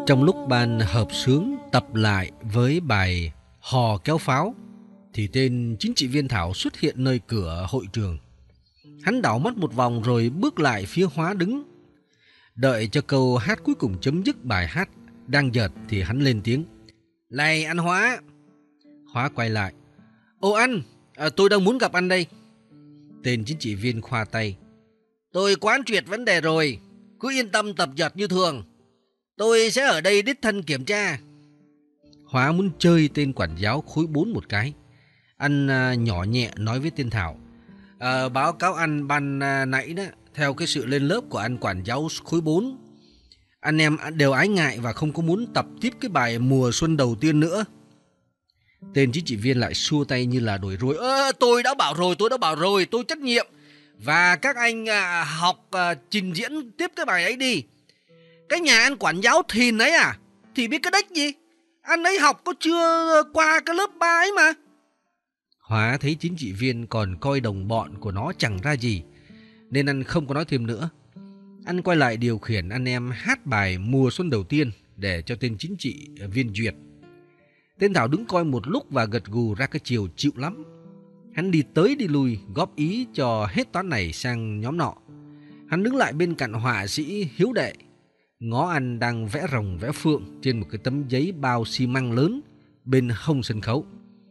Trong lúc ban hợp xướng tập lại với bài Hò Kéo Pháo thì tên chính trị viên Thảo xuất hiện nơi cửa hội trường. Hắn đảo mắt một vòng rồi bước lại phía Hóa đứng. Đợi cho câu hát cuối cùng chấm dứt bài hát đang dợt thì hắn lên tiếng: "Này anh Hóa." Hóa quay lại: "Ô anh, tôi đang muốn gặp anh đây." Tên chính trị viên khoa tay: "Tôi quán triệt vấn đề rồi, cứ yên tâm tập dượt như thường. Tôi sẽ ở đây đích thân kiểm tra." Hóa muốn chơi tên quản giáo khối 4 một cái. Anh nhỏ nhẹ nói với tên Thảo: "Báo cáo anh ban nãy đó, theo cái sự lên lớp của anh quản giáo khối 4, anh em đều ái ngại và không có muốn tập tiếp cái bài mùa xuân đầu tiên nữa." Tên chính trị viên lại xua tay như là đuổi ruồi: Tôi đã bảo rồi, tôi trách nhiệm. Và các anh học trình diễn tiếp cái bài ấy đi. Cái nhà anh quản giáo thìn ấy thì biết cái đếch gì. Anh ấy học có chưa qua cái lớp 3 ấy mà." Hóa thấy chính trị viên còn coi đồng bọn của nó chẳng ra gì, nên anh không có nói thêm nữa. Anh quay lại điều khiển anh em hát bài mùa xuân đầu tiên để cho tên chính trị viên duyệt. Tên Thảo đứng coi một lúc và gật gù ra cái chiều chịu lắm. Hắn đi tới đi lui góp ý cho hết toán này sang nhóm nọ. Hắn đứng lại bên cạnh họa sĩ Hiếu Đệ, ngó anh đang vẽ rồng vẽ phượng trên một cái tấm giấy bao xi măng lớn bên hông sân khấu.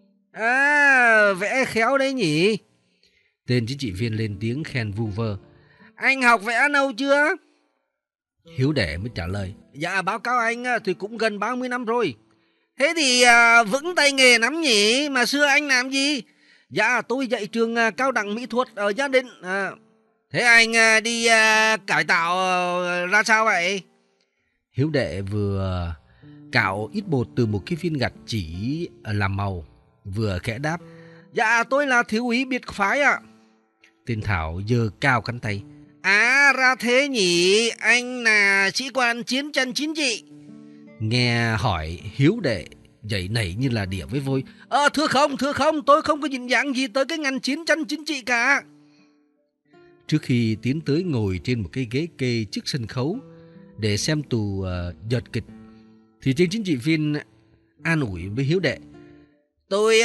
Vẽ khéo đấy nhỉ." Tên chính trị viên lên tiếng khen vu vơ: "Anh học vẽ lâu chưa?" Hiếu Đệ mới trả lời: "Dạ báo cáo anh thì cũng gần 30 năm rồi." "Thế thì vững tay nghề lắm nhỉ, mà xưa anh làm gì?" "Dạ tôi dạy trường cao đẳng mỹ thuật ở Gia Định." "Thế anh đi cải tạo ra sao vậy?" Hiếu Đệ vừa cạo ít bột từ một cái viên gạch chỉ làm màu, vừa khẽ đáp: "Dạ tôi là thiếu úy biệt phái ạ." Tên Thảo giơ cao cánh tay: Ra thế nhỉ, anh là sĩ quan chiến tranh chính trị." Nghe hỏi, Hiếu Đệ dậy nảy như là đỉa với vôi: Thưa không, tôi không có nhìn dạng gì tới cái ngành chiến tranh chính trị cả." Trước khi tiến tới ngồi trên một cái ghế kê trước sân khấu để xem tù dợt kịch, thì tên chính trị viên an ủi với Hiếu Đệ: "Tôi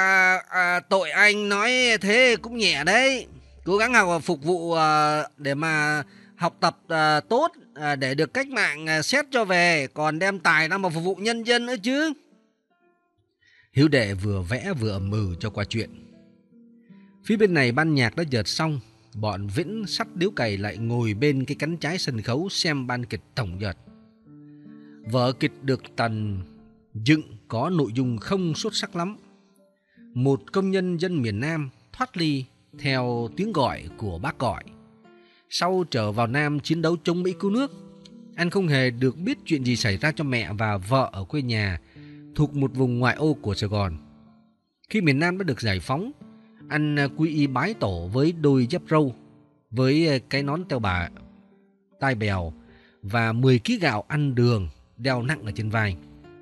tội anh nói thế cũng nhẹ đấy. Cố gắng học phục vụ để mà học tập tốt, để được cách mạng xét cho về, còn đem tài ra mà phục vụ nhân dân nữa chứ." Hiếu Đệ vừa vẽ vừa ầm ừ cho qua chuyện. Phía bên này ban nhạc đã dợt xong. Bọn Vĩnh sắt điếu cày lại ngồi bên cái cánh trái sân khấu xem ban kịch tổng dợt. Vở kịch được Tần dựng có nội dung không xuất sắc lắm. Một công nhân dân miền Nam thoát ly theo tiếng gọi của bác gọi. Sau trở vào Nam chiến đấu chống Mỹ cứu nước, anh không hề được biết chuyện gì xảy ra cho mẹ và vợ ở quê nhà thuộc một vùng ngoại ô của Sài Gòn. Khi miền Nam đã được giải phóng, anh quy y bái tổ với đôi dép râu, với cái nón teo bà tai bèo và 10 kg gạo ăn đường đeo nặng ở trên vai.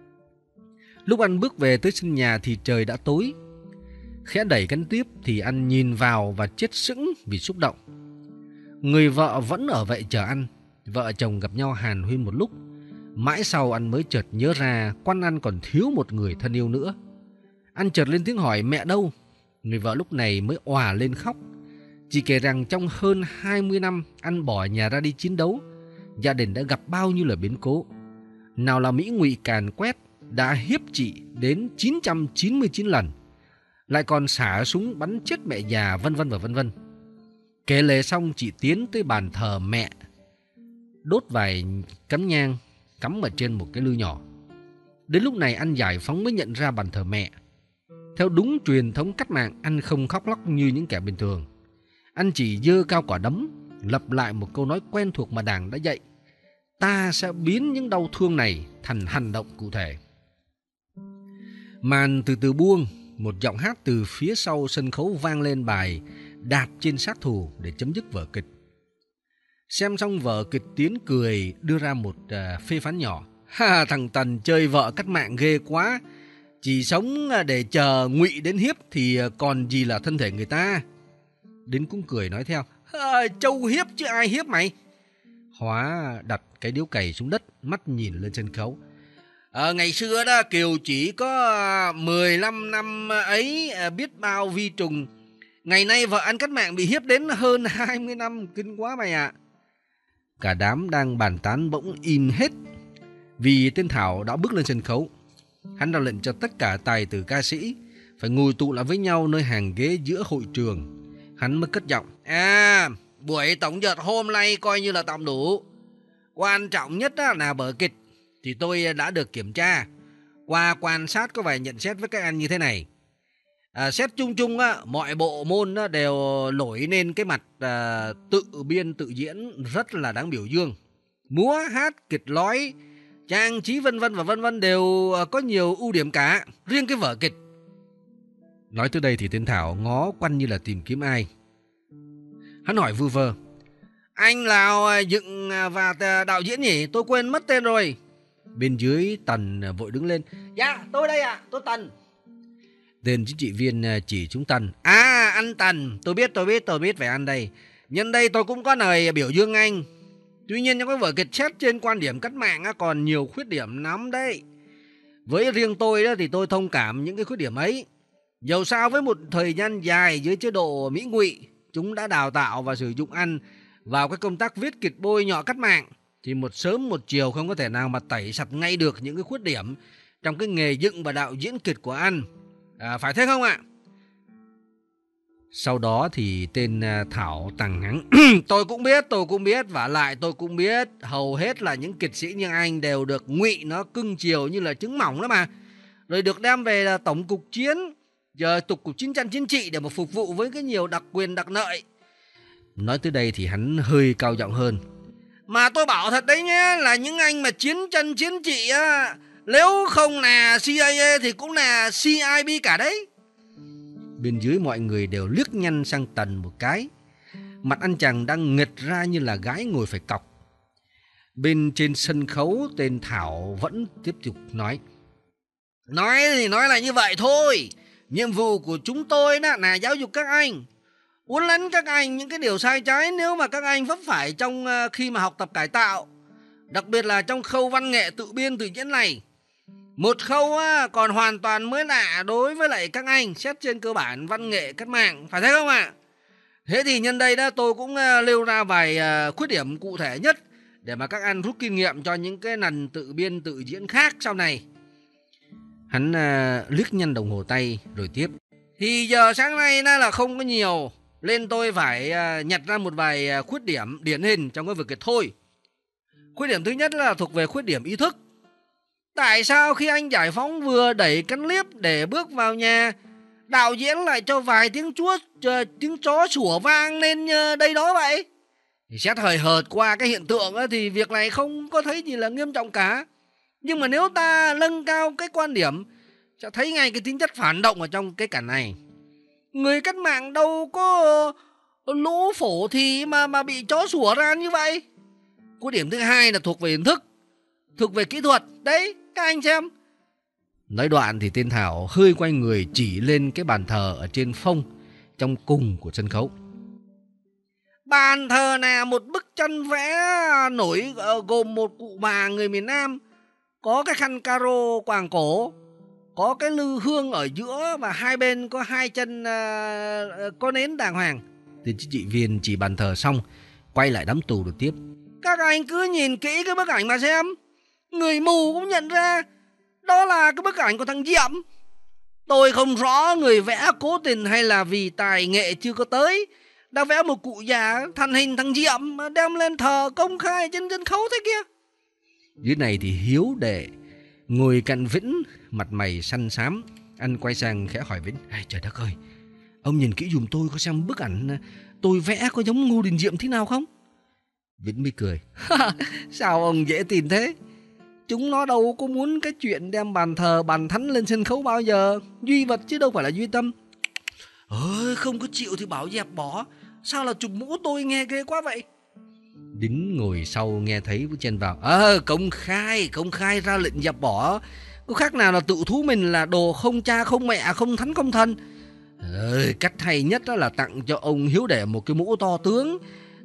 Lúc anh bước về tới sân nhà thì trời đã tối. Khẽ đẩy cánh tiếp thì anh nhìn vào và chết sững vì xúc động. Người vợ vẫn ở vậy chờ anh. Vợ chồng gặp nhau hàn huyên một lúc. Mãi sau anh mới chợt nhớ ra quanh anh còn thiếu một người thân yêu nữa. Anh chợt lên tiếng hỏi mẹ đâu. Người vợ lúc này mới òa lên khóc. Chỉ kể rằng trong hơn 20 năm anh bỏ nhà ra đi chiến đấu, gia đình đã gặp bao nhiêu là biến cố. Nào là Mỹ ngụy càn quét đã hiếp chị đến 999 lần, lại còn xả súng bắn chết mẹ già, vân vân và vân vân. Kể lể xong, chị tiến tới bàn thờ mẹ, đốt vài cắm nhang cắm ở trên một cái lư nhỏ. Đến lúc này anh giải phóng mới nhận ra bàn thờ mẹ. Theo đúng truyền thống cách mạng, anh không khóc lóc như những kẻ bình thường. Anh chỉ giơ cao quả đấm, lặp lại một câu nói quen thuộc mà Đảng đã dạy: ta sẽ biến những đau thương này thành hành động cụ thể. Màn từ từ buông, một giọng hát từ phía sau sân khấu vang lên bài Đạp trên sát thủ để chấm dứt vở kịch. Xem xong vở kịch, Tiến cười đưa ra một phê phán nhỏ: Thằng Tần chơi vợ cách mạng ghê quá, chỉ sống để chờ ngụy đến hiếp thì còn gì là thân thể người ta. Đến cũng cười nói theo: Châu hiếp chứ ai hiếp mày. Hóa đặt cái điếu cày xuống đất, mắt nhìn lên sân khấu. Ngày xưa đó Kiều chỉ có 15 năm ấy, biết bao vi trùng. Ngày nay vợ anh cách mạng bị hiếp đến hơn 20 năm, kinh quá mày ạ. Cả đám đang bàn tán bỗng im hết vì tên Thảo đã bước lên sân khấu. Hắn ra lệnh cho tất cả tài tử ca sĩ phải ngồi tụ lại với nhau nơi hàng ghế giữa hội trường. Hắn mới cất giọng: buổi tổng dợt hôm nay coi như là tạm đủ. Quan trọng nhất là vở kịch thì tôi đã được kiểm tra. Qua quan sát có vài nhận xét với các anh như thế này. Xét chung chung mọi bộ môn đều nổi lên cái mặt tự biên tự diễn rất là đáng biểu dương. Múa, hát, kịch nói, trang trí vân vân và vân vân đều có nhiều ưu điểm cả. Riêng cái vở kịch. Nói tới đây thì tên Thảo ngó quanh như là tìm kiếm ai. Hắn hỏi vu vơ: anh nào dựng và đạo diễn nhỉ? Tôi quên mất tên rồi. Bên dưới Tần vội đứng lên: dạ tôi đây ạ, tôi Tần. Tên chính trị viên chỉ chúng Tần: anh Tần, tôi biết về anh đây. Nhân đây tôi cũng có lời biểu dương anh. Tuy nhiên trong cái vở kịch xét trên quan điểm cách mạng còn nhiều khuyết điểm lắm đấy. Với riêng tôi đó thì tôi thông cảm những cái khuyết điểm ấy. Dầu sao với một thời gian dài dưới chế độ Mỹ ngụy, chúng đã đào tạo và sử dụng anh vào cái công tác viết kịch bôi nhọ cách mạng, thì một sớm một chiều không có thể nào mà tẩy sạch ngay được những cái khuyết điểm trong cái nghề dựng và đạo diễn kịch của anh. Phải thế không ạ? Sau đó thì tên Thảo tằng hắng: tôi cũng biết, và lại tôi cũng biết hầu hết là những kịch sĩ như anh đều được ngụy nó cưng chiều như là trứng mỏng đó mà, rồi được đem về là tổng cục chiến, giờ tổng cục chiến tranh chính trị để mà phục vụ với cái nhiều đặc quyền đặc lợi. Nói tới đây thì hắn hơi cao giọng hơn: mà tôi bảo thật đấy nhé, là những anh mà chiến tranh chính trị á, nếu không là CIA thì cũng là CIB cả đấy. Bên dưới mọi người đều liếc nhanh sang Tần một cái. Mặt anh chàng đang nghệt ra như là gái ngồi phải cọc. Bên trên sân khấu tên Thảo vẫn tiếp tục nói: nói thì nói là như vậy thôi. Nhiệm vụ của chúng tôi đó là giáo dục các anh, uốn lấn các anh những cái điều sai trái nếu mà các anh vấp phải trong khi mà học tập cải tạo, đặc biệt là trong khâu văn nghệ tự biên tự diễn này. Một khâu còn hoàn toàn mới lạ đối với lại các anh xét trên cơ bản văn nghệ cách mạng, phải thế không ạ? Thế thì nhân đây đó tôi cũng nêu ra vài khuyết điểm cụ thể nhất để mà các anh rút kinh nghiệm cho những cái lần tự biên tự diễn khác sau này. Hắn liếc nhanh đồng hồ tay rồi tiếp: thì giờ sáng nay là không có nhiều, nên tôi phải nhặt ra một vài khuyết điểm điển hình trong cái vở kịch thôi. Khuyết điểm thứ nhất là thuộc về khuyết điểm ý thức. Tại sao khi anh Giải Phóng vừa đẩy cắn liếp để bước vào nhà, đạo diễn lại cho vài tiếng chó sủa vang lên đây đó vậy? Thì xét hời hợt qua cái hiện tượng thì việc này không có thấy gì là nghiêm trọng cả. Nhưng mà nếu ta nâng cao cái quan điểm, sẽ thấy ngay cái tính chất phản động ở trong cái cảnh này. Người cách mạng đâu có lũ phổ thì mà bị chó sủa ra như vậy. Khuyết điểm thứ hai là thuộc về hình thức, thuộc về kỹ thuật. Đấy, các anh xem. Nói đoạn thì tên Thảo hơi quay người chỉ lên cái bàn thờ ở trên phông trong cùng của sân khấu. Bàn thờ là một bức tranh vẽ nổi gồm một cụ bà người miền Nam, có cái khăn caro quàng cổ, có cái lư hương ở giữa và hai bên có hai chân có nến đàng hoàng. Tên chính trị viên chỉ bàn thờ xong, quay lại đám tù được tiếp: các anh cứ nhìn kỹ cái bức ảnh mà xem. Người mù cũng nhận ra đó là cái bức ảnh của thằng Diệm. Tôi không rõ người vẽ cố tình hay là vì tài nghệ chưa có tới, đã vẽ một cụ già thành hình thằng Diệm đem lên thờ công khai trên sân khấu thế kia. Dưới này thì Hiếu Đệ ngồi cạnh Vĩnh, mặt mày xanh xám. Anh quay sang khẽ hỏi Vĩnh: trời đất ơi, ông nhìn kỹ dùm tôi có xem bức ảnh tôi vẽ có giống Ngô Đình Diệm thế nào không? Vĩnh mới cười: sao ông dễ tin thế? Chúng nó đâu có muốn cái chuyện đem bàn thờ bàn thánh lên sân khấu bao giờ. Duy vật chứ đâu phải là duy tâm. Không có chịu thì bảo dẹp bỏ. Sao là chụp mũ tôi nghe ghê quá vậy? Đính ngồi sau nghe thấy với chen vào: công khai ra lệnh dẹp bỏ. Có khác nào là tự thú mình là đồ không cha không mẹ không thánh không thần. Cách hay nhất là tặng cho ông Hiếu Đệ một cái mũ to tướng,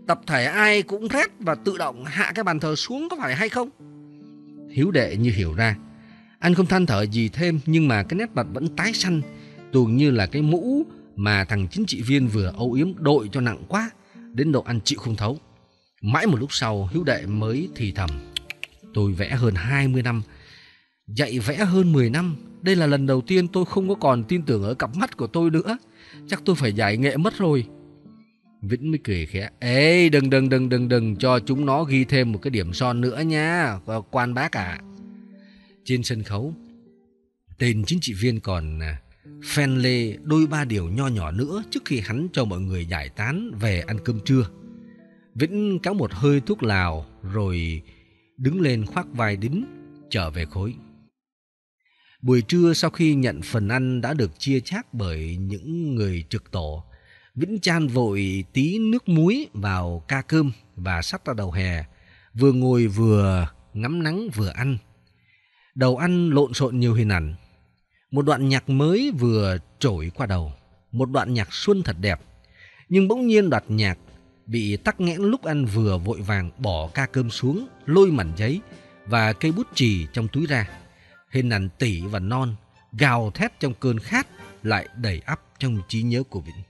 Tập thể ai cũng rét và tự động hạ cái bàn thờ xuống có phải hay không? Hiếu đệ như hiểu ra. Anh không than thở gì thêm, nhưng mà cái nét mặt vẫn tái xanh, tưởng như là cái mũ mà thằng chính trị viên vừa âu yếm đội cho nặng quá, đến độ anh chịu không thấu. Mãi một lúc sau, Hiếu đệ mới thì thầm: tôi vẽ hơn 20 năm, dạy vẽ hơn 10 năm. Đây là lần đầu tiên tôi không có còn tin tưởng ở cặp mắt của tôi nữa. Chắc tôi phải giải nghệ mất rồi. Vĩnh mới cười khẽ: ê, đừng cho chúng nó ghi thêm một cái điểm son nữa nha, quan bác ạ. Trên sân khấu, tên chính trị viên còn phen lê đôi ba điều nho nhỏ nữa trước khi hắn cho mọi người giải tán về ăn cơm trưa. Vĩnh kéo một hơi thuốc lào rồi đứng lên khoác vai Đính trở về khối. Buổi trưa sau khi nhận phần ăn đã được chia chác bởi những người trực tổ, Vĩnh chan vội tí nước muối vào ca cơm và xách ra đầu hè, vừa ngồi vừa ngắm nắng vừa ăn. Đầu ăn lộn xộn nhiều hình ảnh. Một đoạn nhạc mới vừa trỗi qua đầu, một đoạn nhạc xuân thật đẹp. Nhưng bỗng nhiên đoạn nhạc bị tắc nghẽn lúc anh vừa vội vàng bỏ ca cơm xuống, lôi mảnh giấy và cây bút chì trong túi ra. Hình ảnh Tỷ và Non gào thét trong cơn khát lại đầy ắp trong trí nhớ của Vĩnh.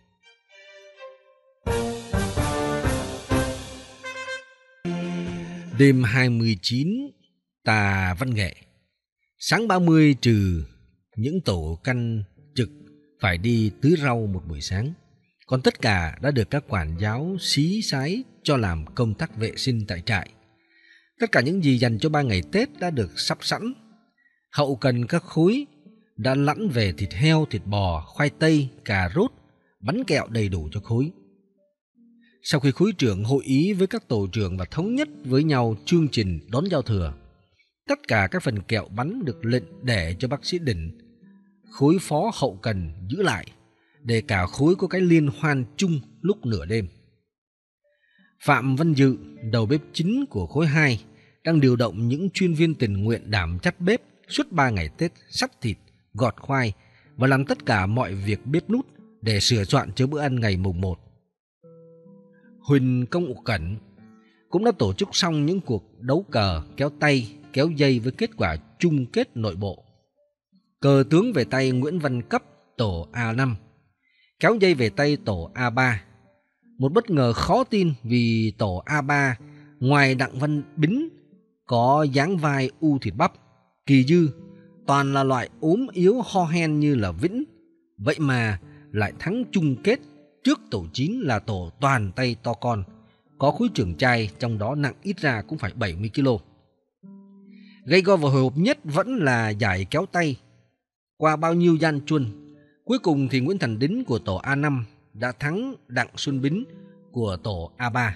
Đêm 29 tà văn nghệ. Sáng 30 trừ những tổ canh trực phải đi tưới rau một buổi sáng, còn tất cả đã được các quản giáo xí xái cho làm công tác vệ sinh tại trại. Tất cả những gì dành cho 3 ngày Tết đã được sắp sẵn. Hậu cần các khối đã lẵn về thịt heo, thịt bò, khoai tây, cà rốt, bánh kẹo đầy đủ cho khối. Sau khi khối trưởng hội ý với các tổ trưởng và thống nhất với nhau chương trình đón giao thừa, tất cả các phần kẹo bánh được lệnh để cho bác sĩ Định, khối phó hậu cần giữ lại, để cả khối có cái liên hoan chung lúc nửa đêm. Phạm Văn Dự, đầu bếp chính của khối 2, đang điều động những chuyên viên tình nguyện đảm trách bếp suốt 3 ngày Tết, sắt thịt, gọt khoai và làm tất cả mọi việc bếp nút để sửa soạn cho bữa ăn ngày mùng 1. Huỳnh Công Cẩn cũng đã tổ chức xong những cuộc đấu cờ, kéo tay, kéo dây với kết quả chung kết nội bộ. Cờ tướng về tay Nguyễn Văn Cấp, tổ A5, kéo dây về tay tổ A3. Một bất ngờ khó tin vì tổ A3 ngoài Đặng Văn Bính có dáng vai u thịt bắp, kỳ dư, toàn là loại ốm yếu ho hen như là Vĩnh, vậy mà lại thắng chung kết trước tổ 9 là tổ toàn tay to con, có khối trưởng trai, trong đó nặng ít ra cũng phải 70 kg. Gây go và hồi hộp nhất vẫn là giải kéo tay. Qua bao nhiêu gian truân, cuối cùng thì Nguyễn Thành Đính của tổ A5 đã thắng Đặng Xuân Bính của tổ A3.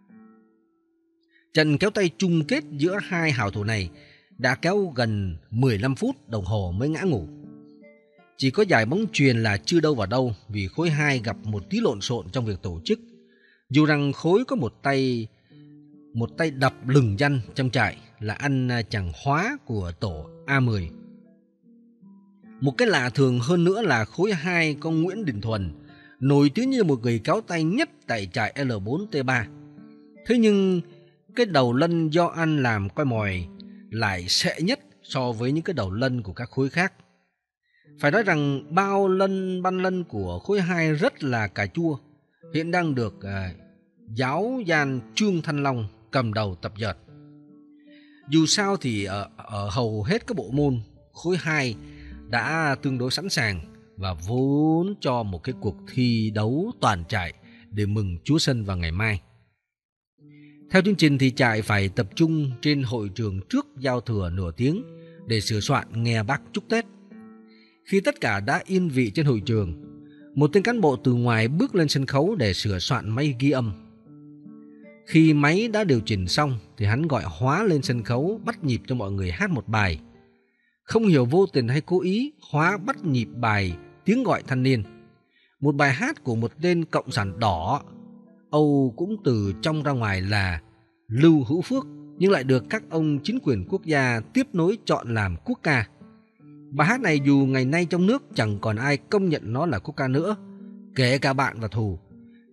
Trận kéo tay chung kết giữa hai hảo thủ này đã kéo gần 15 phút đồng hồ mới ngã ngủ. Chỉ có giải bóng chuyền là chưa đâu vào đâu vì khối 2 gặp một tí lộn xộn trong việc tổ chức. Dù rằng khối có một tay đập lừng danh trong trại là anh chàng Hóa của tổ A10. Một cái lạ thường hơn nữa là khối 2 có Nguyễn Đình Thuần, nổi tiếng như một người kéo tay nhất tại trại L4T3. Thế nhưng cái đầu lân do anh làm coi mồi lại xệ nhất so với những cái đầu lân của các khối khác. Phải nói rằng ban lân của khối 2 rất là cà chua, hiện đang được giáo gian Trương Thanh Long cầm đầu tập dượt. Dù sao thì ở hầu hết các bộ môn, khối 2 đã tương đối sẵn sàng và vốn cho một cái cuộc thi đấu toàn trại để mừng Chúa Sân vào ngày mai. Theo chương trình thì trại phải tập trung trên hội trường trước giao thừa nửa tiếng để sửa soạn nghe bác chúc Tết. Khi tất cả đã yên vị trên hội trường, một tên cán bộ từ ngoài bước lên sân khấu để sửa soạn máy ghi âm. Khi máy đã điều chỉnh xong thì hắn gọi Hóa lên sân khấu bắt nhịp cho mọi người hát một bài. Không hiểu vô tình hay cố ý, Hóa bắt nhịp bài Tiếng Gọi Thanh Niên, một bài hát của một tên cộng sản đỏ, Âu cũng từ trong ra ngoài là Lưu Hữu Phước, nhưng lại được các ông chính quyền quốc gia tiếp nối chọn làm quốc ca. Bài hát này dù ngày nay trong nước chẳng còn ai công nhận nó là quốc ca nữa, kể cả bạn và thù,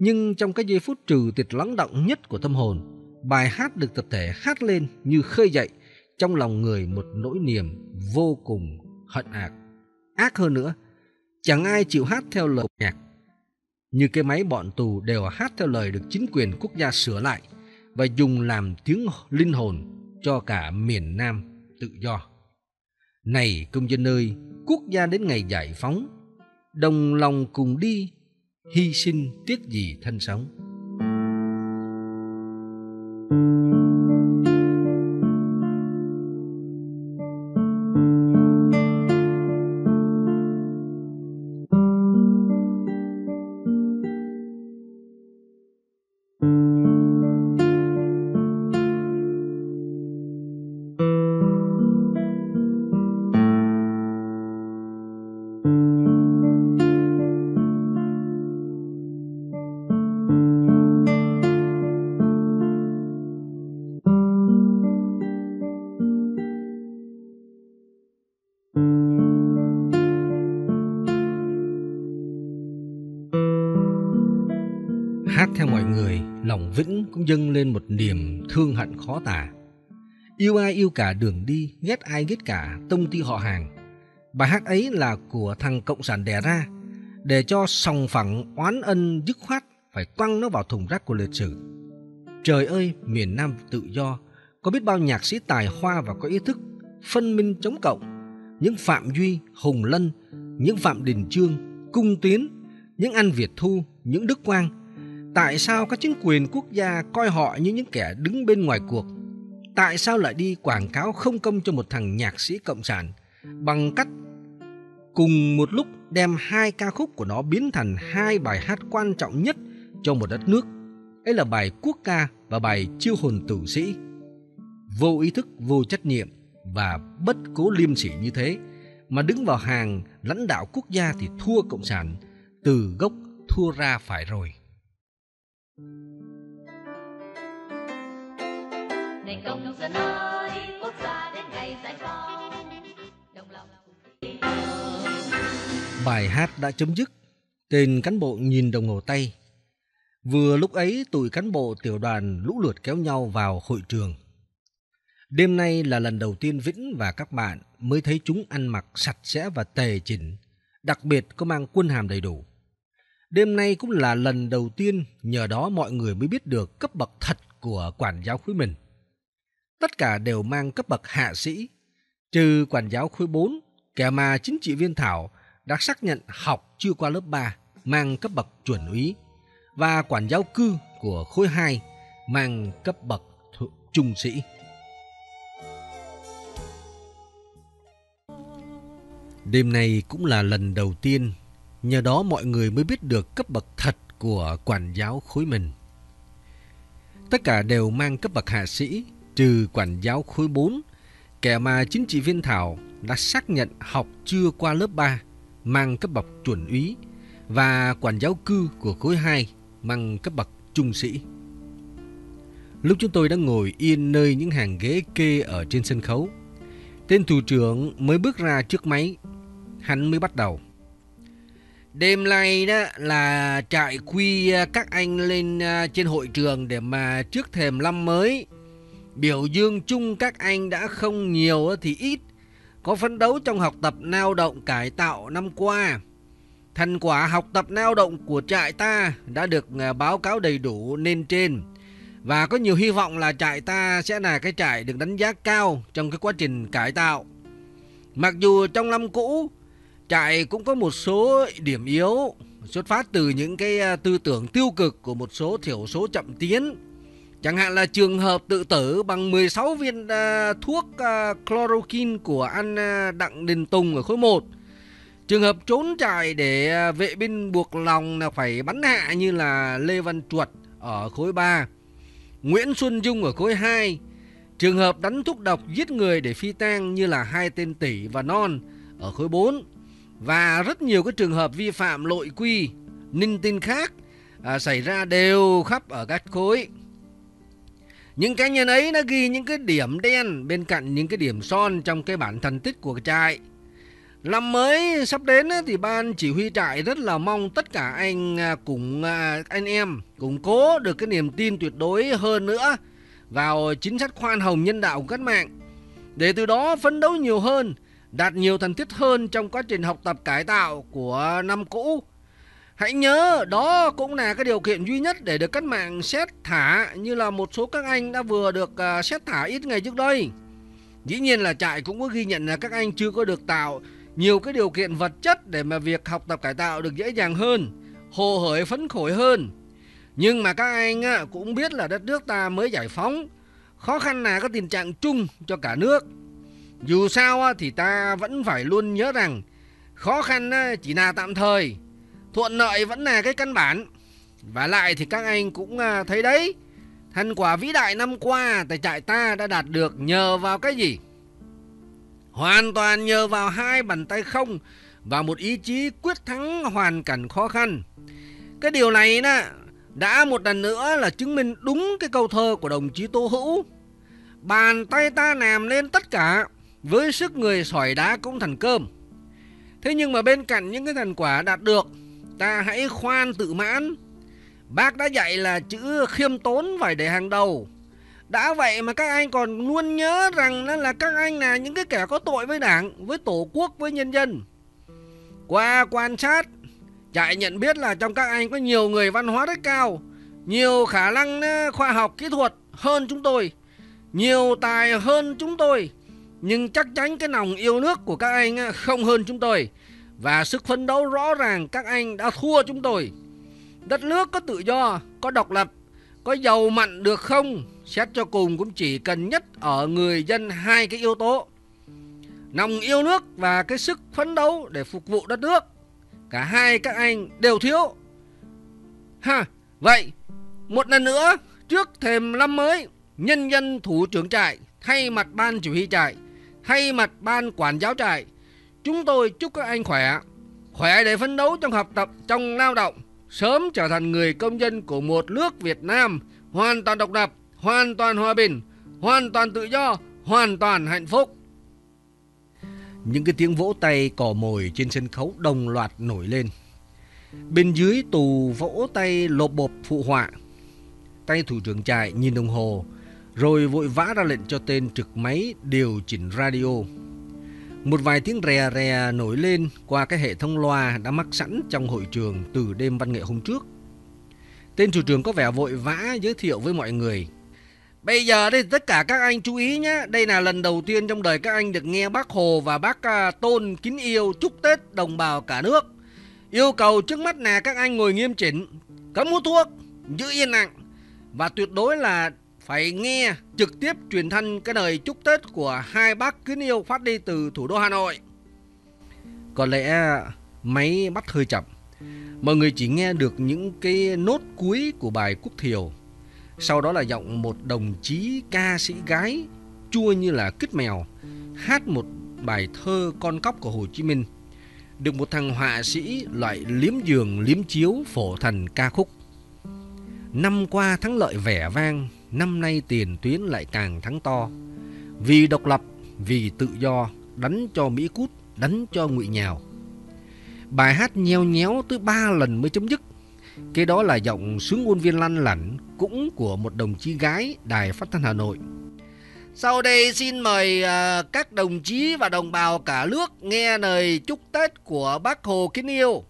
Nhưng trong cái giây phút trừ tiệt lắng đọng nhất của tâm hồn, bài hát được tập thể hát lên như khơi dậy trong lòng người một nỗi niềm vô cùng hận ác. Ác hơn nữa, chẳng ai chịu hát theo lời nhạc. Như cái máy bọn tù đều hát theo lời được chính quyền quốc gia sửa lại và dùng làm tiếng linh hồn cho cả miền Nam tự do. Này công dân ơi, quốc gia đến ngày giải phóng, đồng lòng cùng đi, hy sinh tiếc gì thân sống. Hát theo mọi người, lòng Vĩnh cũng dâng lên một niềm thương hận khó tả. Yêu ai yêu cả đường đi, ghét ai ghét cả tông ty họ hàng. Bài hát ấy là của thằng cộng sản đẻ ra, để cho sòng phẳng oán ân dứt khoát phải quăng nó vào thùng rác của lịch sử. Trời ơi, miền Nam tự do, có biết bao nhạc sĩ tài hoa và có ý thức phân minh chống cộng. Những Phạm Duy, Hùng Lân, những Phạm Đình Chương, Cung Tiến, những An Việt Thu, những Đức Quang. Tại sao các chính quyền quốc gia coi họ như những kẻ đứng bên ngoài cuộc? Tại sao lại đi quảng cáo không công cho một thằng nhạc sĩ cộng sản bằng cách cùng một lúc đem hai ca khúc của nó biến thành hai bài hát quan trọng nhất cho một đất nước? Ấy là bài quốc ca và bài chiêu hồn tử sĩ. Vô ý thức, vô trách nhiệm và bất cố liêm sỉ như thế mà đứng vào hàng lãnh đạo quốc gia thì thua cộng sản, từ gốc thua ra phải rồi. Này công dân ơi, quốc gia đến ngày giải phóng, đồng lòng. Bài hát đã chấm dứt, tên cán bộ nhìn đồng hồ tay. Vừa lúc ấy tụi cán bộ tiểu đoàn lũ lượt kéo nhau vào hội trường. Đêm nay là lần đầu tiên Vĩnh và các bạn mới thấy chúng ăn mặc sạch sẽ và tề chỉnh, đặc biệt có mang quân hàm đầy đủ. Đêm nay cũng là lần đầu tiên nhờ đó mọi người mới biết được cấp bậc thật của quản giáo khối mình. Tất cả đều mang cấp bậc hạ sĩ, trừ quản giáo khối 4, kẻ mà chính trị viên Thảo đã xác nhận học chưa qua lớp 3, mang cấp bậc chuẩn úy, và quản giáo cư của khối 2 mang cấp bậc trung sĩ. Đêm nay cũng là lần đầu tiên nhờ đó mọi người mới biết được cấp bậc thật của quản giáo khối mình. Tất cả đều mang cấp bậc hạ sĩ, trừ quản giáo khối 4, kẻ mà chính trị viên Thảo đã xác nhận học chưa qua lớp 3, mang cấp bậc chuẩn úy, và quản giáo cư của khối 2 mang cấp bậc trung sĩ. Lúc chúng tôi đang ngồi yên nơi những hàng ghế kê ở trên sân khấu, tên thủ trưởng mới bước ra trước máy. Hắn mới bắt đầu. Đêm nay đó là trại quy các anh lên trên hội trường để mà trước thềm năm mới biểu dương chung các anh đã không nhiều thì ít có phấn đấu trong học tập lao động cải tạo năm qua. Thành quả học tập lao động của trại ta đã được báo cáo đầy đủ lên trên, và có nhiều hy vọng là trại ta sẽ là cái trại được đánh giá cao trong cái quá trình cải tạo. Mặc dù trong năm cũ trại cũng có một số điểm yếu xuất phát từ những cái tư tưởng tiêu cực của một số thiểu số chậm tiến. Chẳng hạn là trường hợp tự tử bằng 16 viên thuốc chloroquine của anh Đặng Đình Tùng ở khối 1. Trường hợp trốn trại để vệ binh buộc lòng là phải bắn hạ như là Lê Văn Chuột ở khối 3, Nguyễn Xuân Dung ở khối 2. Trường hợp đánh thuốc độc giết người để phi tang như là hai tên Tỷ và Non ở khối 4. Và rất nhiều cái trường hợp vi phạm nội quy, ninh tin khác xảy ra đều khắp ở các khối. Những cá nhân ấy nó ghi những cái điểm đen bên cạnh những cái điểm son trong cái bản thành tích của trại. Năm mới sắp đến thì ban chỉ huy trại rất là mong tất cả anh em củng cố được cái niềm tin tuyệt đối hơn nữa vào chính sách khoan hồng nhân đạo của cách mạng, để từ đó phấn đấu nhiều hơn, đạt nhiều thành tích hơn trong quá trình học tập cải tạo của năm cũ. Hãy nhớ đó cũng là cái điều kiện duy nhất để được cách mạng xét thả, như là một số các anh đã vừa được xét thả ít ngày trước đây. Dĩ nhiên là trại cũng có ghi nhận là các anh chưa có được tạo nhiều cái điều kiện vật chất để mà việc học tập cải tạo được dễ dàng hơn, hồ hởi phấn khởi hơn. Nhưng mà các anh cũng biết là đất nước ta mới giải phóng, khó khăn là cái tình trạng chung cho cả nước. Dù sao thì ta vẫn phải luôn nhớ rằng khó khăn chỉ là tạm thời, thuận lợi vẫn là cái căn bản. Và lại thì các anh cũng thấy đấy, thành quả vĩ đại năm qua tại trại ta đã đạt được nhờ vào cái gì? Hoàn toàn nhờ vào hai bàn tay không và một ý chí quyết thắng hoàn cảnh khó khăn. Cái điều này đã một lần nữa là chứng minh đúng cái câu thơ của đồng chí Tô Hữu: bàn tay ta làm lên tất cả, với sức người sỏi đá cũng thành cơm. Thế nhưng mà bên cạnh những cái thành quả đạt được, ta hãy khoan tự mãn. Bác đã dạy là chữ khiêm tốn phải để hàng đầu. Đã vậy mà các anh còn luôn nhớ rằng là các anh là những cái kẻ có tội với Đảng, với Tổ quốc, với nhân dân. Qua quan sát, trại nhận biết là trong các anh có nhiều người văn hóa rất cao, nhiều khả năng khoa học kỹ thuật hơn chúng tôi, nhiều tài hơn chúng tôi. Nhưng chắc chắn cái lòng yêu nước của các anh không hơn chúng tôi, và sức phấn đấu rõ ràng các anh đã thua chúng tôi. Đất nước có tự do, có độc lập, có giàu mạnh được không, xét cho cùng cũng chỉ cần nhất ở người dân hai cái yếu tố: lòng yêu nước và cái sức phấn đấu để phục vụ đất nước. Cả hai các anh đều thiếu. Vậy một lần nữa, trước thềm năm mới, nhân dân thủ trưởng trại thay mặt ban chỉ huy trại, thay mặt ban quản giáo trại, chúng tôi chúc các anh khỏe để phấn đấu trong học tập, trong lao động, sớm trở thành người công dân của một nước Việt Nam hoàn toàn độc lập, hoàn toàn hòa bình, hoàn toàn tự do, hoàn toàn hạnh phúc. Những cái tiếng vỗ tay cò mồi trên sân khấu đồng loạt nổi lên. Bên dưới tù vỗ tay lộp bộp phụ họa. Tay thủ trưởng trại nhìn đồng hồ, rồi vội vã ra lệnh cho tên trực máy điều chỉnh radio. Một vài tiếng rè rè nổi lên qua cái hệ thống loa đã mắc sẵn trong hội trường từ đêm văn nghệ hôm trước. Tên thủ trưởng có vẻ vội vã giới thiệu với mọi người: bây giờ đây tất cả các anh chú ý nhé, đây là lần đầu tiên trong đời các anh được nghe bác Hồ và bác Tôn kính yêu chúc Tết đồng bào cả nước. Yêu cầu trước mắt là các anh ngồi nghiêm chỉnh, cấm hút thuốc, giữ yên lặng, và tuyệt đối là phải nghe trực tiếp truyền thanh cái lời chúc Tết của hai bác kính yêu phát đi từ thủ đô Hà Nội. Có lẽ máy bắt hơi chậm, mọi người chỉ nghe được những cái nốt cuối của bài Quốc Thiều. Sau đó là giọng một đồng chí ca sĩ gái chua như là cứt mèo hát một bài thơ Con cóc của Hồ Chí Minh, được một thằng họa sĩ loại liếm giường liếm chiếu phổ thành ca khúc. Năm qua thắng lợi vẻ vang, năm nay tiền tuyến lại càng thắng to. Vì độc lập, vì tự do, đánh cho Mỹ cút, đánh cho Ngụy nhào. Bài hát nheo nhéo tới 3 lần mới chấm dứt. Cái đó là giọng sướng ngôn viên lăn lẳn cũng của một đồng chí gái Đài Phát thanh Hà Nội. Sau đây xin mời các đồng chí và đồng bào cả nước nghe lời chúc Tết của bác Hồ kính yêu.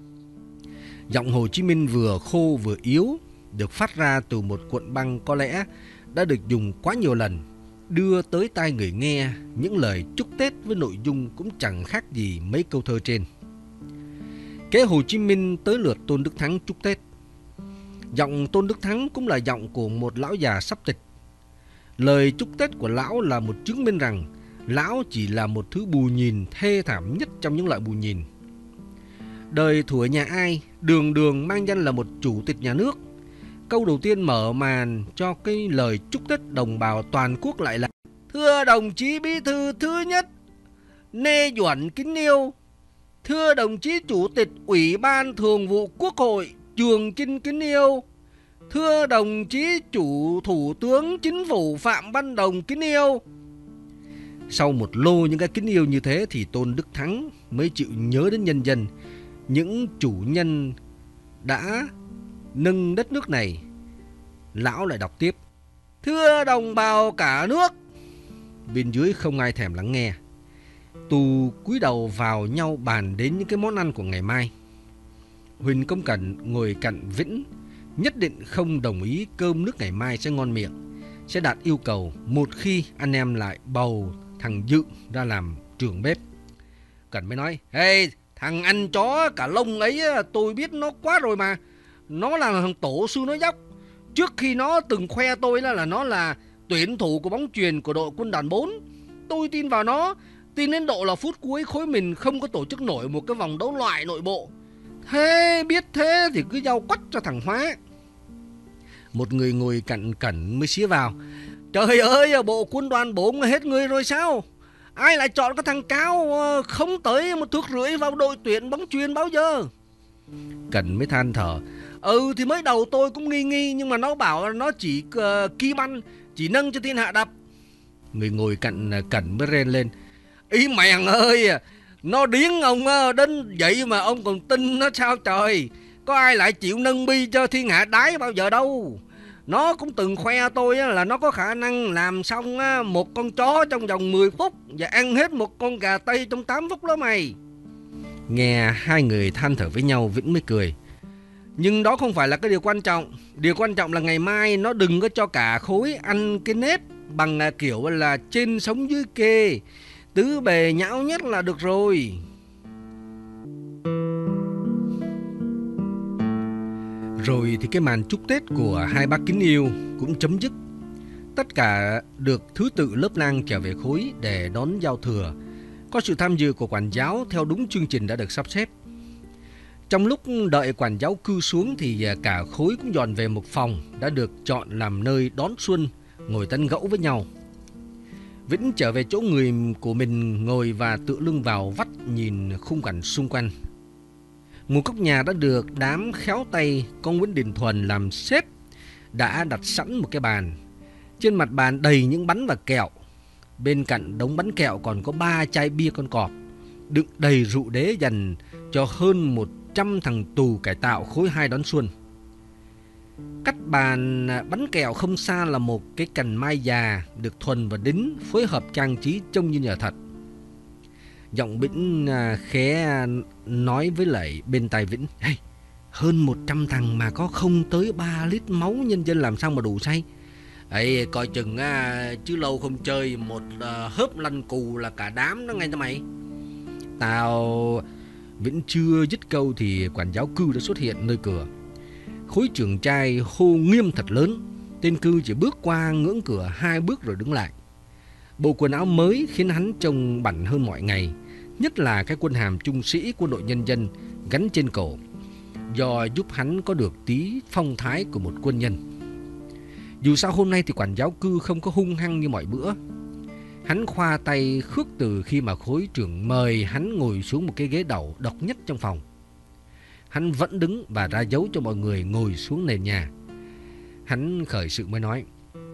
Giọng Hồ Chí Minh vừa khô vừa yếu, được phát ra từ một cuộn băng có lẽ đã được dùng quá nhiều lần, đưa tới tai người nghe những lời chúc Tết với nội dung cũng chẳng khác gì mấy câu thơ trên. Kế Hồ Chí Minh tới lượt Tôn Đức Thắng chúc Tết. Giọng Tôn Đức Thắng cũng là giọng của một lão già sắp tịch. Lời chúc Tết của lão là một chứng minh rằng lão chỉ là một thứ bù nhìn thê thảm nhất trong những loại bù nhìn. Đời thuở nhà ai, đường đường mang danh là một chủ tịch nhà nước. Câu đầu tiên mở màn cho cái lời chúc Tết đồng bào toàn quốc lại là: thưa đồng chí bí thư thứ nhất Lê Duẩn kính yêu, thưa đồng chí chủ tịch Ủy ban Thường vụ Quốc hội Trường Chinh kính yêu, thưa đồng chí thủ tướng chính phủ Phạm Văn Đồng kính yêu. Sau một lô những cái kính yêu như thế thì Tôn Đức Thắng mới chịu nhớ đến nhân dân, những chủ nhân đã nâng đất nước này. Lão lại đọc tiếp: thưa đồng bào cả nước. Bên dưới không ai thèm lắng nghe. Tù cúi đầu vào nhau bàn đến những cái món ăn của ngày mai. Huỳnh Công Cẩn ngồi cạnh Vĩnh, nhất định không đồng ý cơm nước ngày mai sẽ ngon miệng, sẽ đạt yêu cầu một khi anh em lại bầu thằng Dự ra làm trưởng bếp. Cẩn mới nói: hey, thằng ăn chó cả lông ấy tôi biết nó quá rồi mà. Nó là thằng tổ sư nói dốc. Trước khi nó từng khoe tôi là nó là tuyển thủ của bóng chuyền của đội quân đoàn 4. Tôi tin vào nó, tin đến độ là phút cuối khối mình không có tổ chức nổi một cái vòng đấu loại nội bộ. Thế biết thế thì cứ giao quắt cho thằng Hóa. Một người ngồi cạnh Cẩn mới xía vào: trời ơi, bộ quân đoàn 4 hết người rồi sao? Ai lại chọn cái thằng Cao không tới 1,5 thước vào đội tuyển bóng chuyền bao giờ? Cẩn mới than thở: thì mới đầu tôi cũng nghi nhưng mà nó bảo nó chỉ ki băn, chỉ nâng cho thiên hạ đập. Người ngồi cạnh Cẩn mới rên lên: ý mèng ơi, nó điếng ông đến vậy mà ông còn tin nó sao trời? Có ai lại chịu nâng bi cho thiên hạ đái bao giờ đâu. Nó cũng từng khoe tôi là nó có khả năng làm xong một con chó trong vòng 10 phút và ăn hết một con gà Tây trong 8 phút đó mày. Nghe hai người than thở với nhau, Vĩnh mới cười: nhưng đó không phải là cái điều quan trọng. Điều quan trọng là ngày mai nó đừng có cho cả khối ăn cái nếp bằng kiểu là trên sống dưới kê, tứ bề nhão nhất là được rồi. Rồi thì cái màn chúc Tết của hai bác kính yêu cũng chấm dứt. Tất cả được thứ tự lớp lang trở về khối để đón giao thừa, có sự tham dự của quản giáo theo đúng chương trình đã được sắp xếp. Trong lúc đợi quản giáo cư xuống thì cả khối cũng dọn về một phòng đã được chọn làm nơi đón xuân, ngồi tán gẫu với nhau. Vĩnh trở về chỗ người của mình ngồi và tựa lưng vào vắt nhìn khung cảnh xung quanh. Một góc nhà đã được đám khéo tay con Nguyễn Đình Thuần làm sếp đã đặt sẵn một cái bàn. Trên mặt bàn đầy những bánh và kẹo. Bên cạnh đống bánh kẹo còn có 3 chai bia con cọp đựng đầy rượu đế dành cho hơn 100 thằng tù cải tạo khối 2 đón xuân. Cách bàn bánh kẹo không xa là một cái cành mai già được Thuần và Đính phối hợp trang trí trông như nhà thật. Giọng Vĩnh khẽ nói với lại bên tai Vĩnh: hey, hơn 100 thằng mà có không tới 3 lít máu nhân dân làm sao mà đủ say. Ấy, coi chừng chứ lâu không chơi một hớp lăn cù là cả đám đó ngay cho mày. Tao... Vĩnh chưa dứt câu thì quản giáo cư đã xuất hiện nơi cửa. Khối trưởng trai hô nghiêm thật lớn. Tên cư chỉ bước qua ngưỡng cửa 2 bước rồi đứng lại. Bộ quần áo mới khiến hắn trông bảnh hơn mọi ngày, nhất là cái quân hàm trung sĩ quân đội nhân dân gắn trên cổ, do giúp hắn có được tí phong thái của một quân nhân. Dù sao hôm nay thì quản giáo cư không có hung hăng như mọi bữa. Hắn khoa tay khước từ khi mà khối trưởng mời hắn ngồi xuống một cái ghế đầu độc nhất trong phòng. Hắn vẫn đứng và ra dấu cho mọi người ngồi xuống nền nhà. Hắn khởi sự mới nói: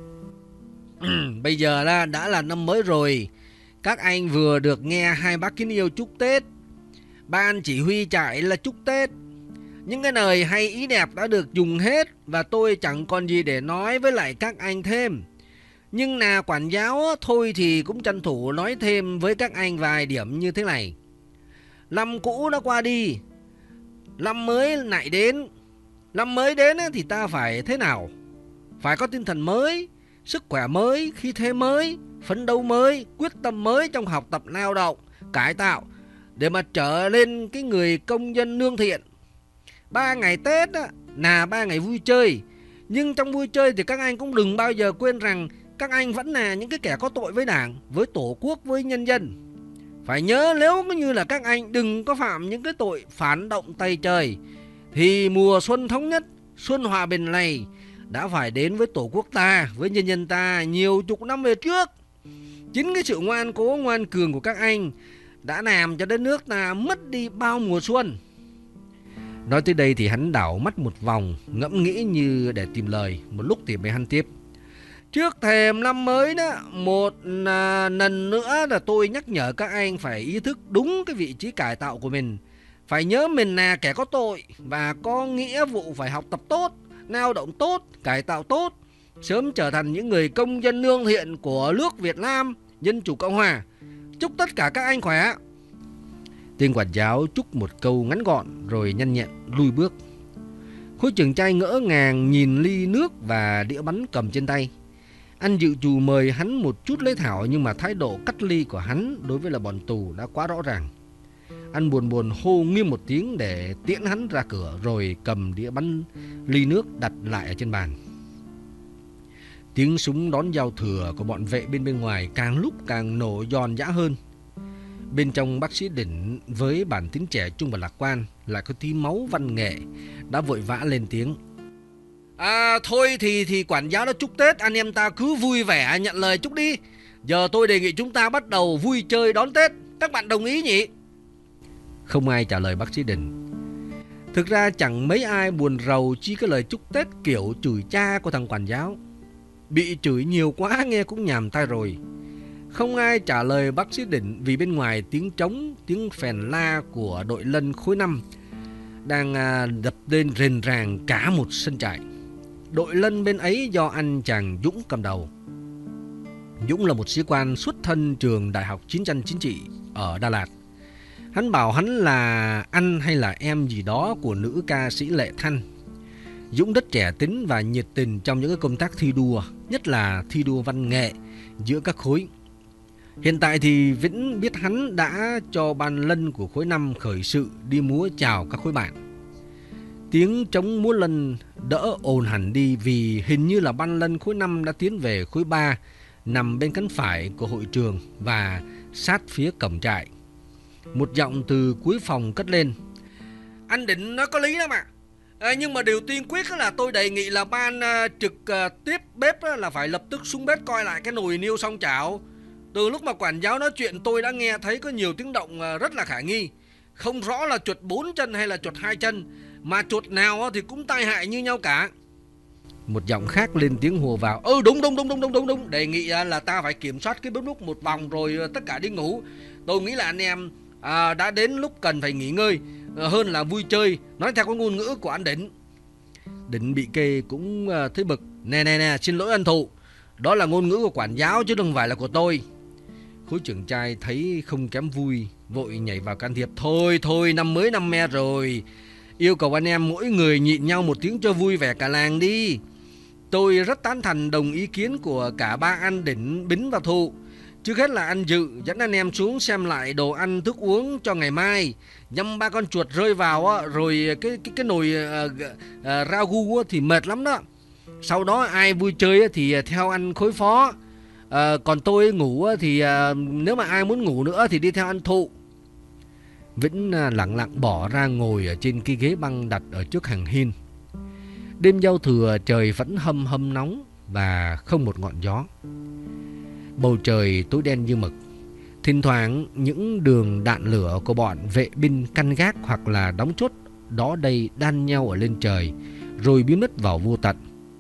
bây giờ đã là năm mới rồi. Các anh vừa được nghe hai bác kính yêu chúc Tết. Ban chỉ huy trại là chúc Tết. Những cái lời hay ý đẹp đã được dùng hết và tôi chẳng còn gì để nói với lại các anh thêm. Nhưng là quản giáo thôi thì cũng tranh thủ nói thêm với các anh vài điểm như thế này. Năm cũ đã qua đi, năm mới lại đến. Năm mới đến thì ta phải thế nào? Phải có tinh thần mới, sức khỏe mới, khí thế mới, phấn đấu mới, quyết tâm mới trong học tập lao động, cải tạo để mà trở lên cái người công dân nương thiện. 3 ngày Tết là 3 ngày vui chơi. Nhưng trong vui chơi thì các anh cũng đừng bao giờ quên rằng các anh vẫn là những cái kẻ có tội với Đảng, với Tổ quốc, với nhân dân. Phải nhớ nếu như là các anh đừng có phạm những cái tội phản động tày trời thì mùa xuân thống nhất, xuân hòa bình này đã phải đến với Tổ quốc ta, với nhân dân ta nhiều chục năm về trước. Chính cái sự ngoan cố ngoan cường của các anh đã làm cho đất nước ta mất đi bao mùa xuân. Nói tới đây thì hắn đảo mắt một vòng, ngẫm nghĩ như để tìm lời. Một lúc thì mới hắn tiếp: Trước thềm năm mới đó, một lần nữa là tôi nhắc nhở các anh phải ý thức đúng cái vị trí cải tạo của mình. Phải nhớ mình là kẻ có tội và có nghĩa vụ phải học tập tốt, lao động tốt, cải tạo tốt, sớm trở thành những người công dân lương thiện của nước Việt Nam Dân chủ Cộng hòa. Chúc tất cả các anh khỏe. Tên quản giáo chúc một câu ngắn gọn rồi nhanh nhẹn lui bước. Khối trưởng trai ngỡ ngàng nhìn ly nước và đĩa bánh cầm trên tay. Anh dự trù mời hắn một chút lấy thảo, nhưng mà thái độ cắt ly của hắn đối với là bọn tù đã quá rõ ràng. Anh buồn buồn hô nghiêm một tiếng để tiễn hắn ra cửa, rồi cầm đĩa bánh ly nước đặt lại ở trên bàn. Tiếng súng đón giao thừa của bọn vệ bên ngoài càng lúc càng nổ giòn giã hơn. Bên trong bác sĩ Đỉnh với bản tính trẻ trung và lạc quan, lại có tí máu văn nghệ, đã vội vã lên tiếng. Thôi thì quản giáo đã chúc Tết, anh em ta cứ vui vẻ nhận lời chúc đi. Giờ tôi đề nghị chúng ta bắt đầu vui chơi đón Tết. Các bạn đồng ý nhỉ? Không ai trả lời bác sĩ Đỉnh. Thực ra chẳng mấy ai buồn rầu chi cái lời chúc Tết kiểu chửi cha của thằng quản giáo. Bị chửi nhiều quá nghe cũng nhàm tai rồi. Không ai trả lời bác sĩ Đỉnh vì bên ngoài tiếng trống, tiếng phèn la của đội lân khối 5 đang đập lên rền ràng cả một sân trại. Đội lân bên ấy do anh chàng Dũng cầm đầu. Dũng là một sĩ quan xuất thân trường Đại học Chiến tranh Chính trị ở Đà Lạt. Hắn bảo hắn là anh hay là em gì đó của nữ ca sĩ Lệ Thanh. Dũng rất trẻ tính và nhiệt tình trong những công tác thi đua, nhất là thi đua văn nghệ giữa các khối. Hiện tại thì Vĩnh biết hắn đã cho ban lân của khối 5 khởi sự đi múa chào các khối bạn. Tiếng trống múa lân đỡ ồn hẳn đi vì hình như là ban lân khối 5 đã tiến về khối 3, nằm bên cánh phải của hội trường và sát phía cổng trại. Một giọng từ cuối phòng cất lên. Anh Định nó có lý đó mà. Nhưng mà điều tiên quyết là tôi đề nghị là ban trực tiếp bếp là phải lập tức xuống bếp coi lại cái nồi niêu xong chảo. Từ lúc mà quản giáo nói chuyện tôi đã nghe thấy có nhiều tiếng động rất là khả nghi. Không rõ là chuột 4 chân hay là chuột 2 chân, mà chuột nào thì cũng tai hại như nhau cả. Một giọng khác lên tiếng hùa vào. Đúng. Đề nghị là ta phải kiểm soát cái bếp núc một vòng rồi tất cả đi ngủ. Tôi nghĩ là anh em đã đến lúc cần phải nghỉ ngơi hơn là vui chơi, nói theo cái ngôn ngữ của anh Định. Định bị kê cũng thấy bực. Nè, xin lỗi anh Thụ, đó là ngôn ngữ của quản giáo chứ không phải là của tôi. Khối trưởng trai thấy không kém vui, vội nhảy vào can thiệp. Thôi, năm mới năm me rồi, yêu cầu anh em mỗi người nhịn nhau một tiếng cho vui vẻ cả làng đi. Tôi rất tán thành đồng ý kiến của cả ba anh Đỉnh, Bính và Thụ. Trước hết là anh Dự dẫn anh em xuống xem lại đồ ăn thức uống cho ngày mai. Dăm ba con chuột rơi vào rồi cái nồi ragu thì mệt lắm đó. Sau đó ai vui chơi thì theo anh Khối Phó. Còn tôi ngủ thì nếu mà ai muốn ngủ nữa thì đi theo anh Thụ. Vĩnh lặng lặng bỏ ra ngồi ở trên cái ghế băng đặt ở trước hàng hiên. Đêm giao thừa trời vẫn hâm nóng và không một ngọn gió. Bầu trời tối đen như mực. Thỉnh thoảng những đường đạn lửa của bọn vệ binh canh gác hoặc là đóng chốt đó đây đan nhau ở lên trời, rồi biến mất vào vô tận.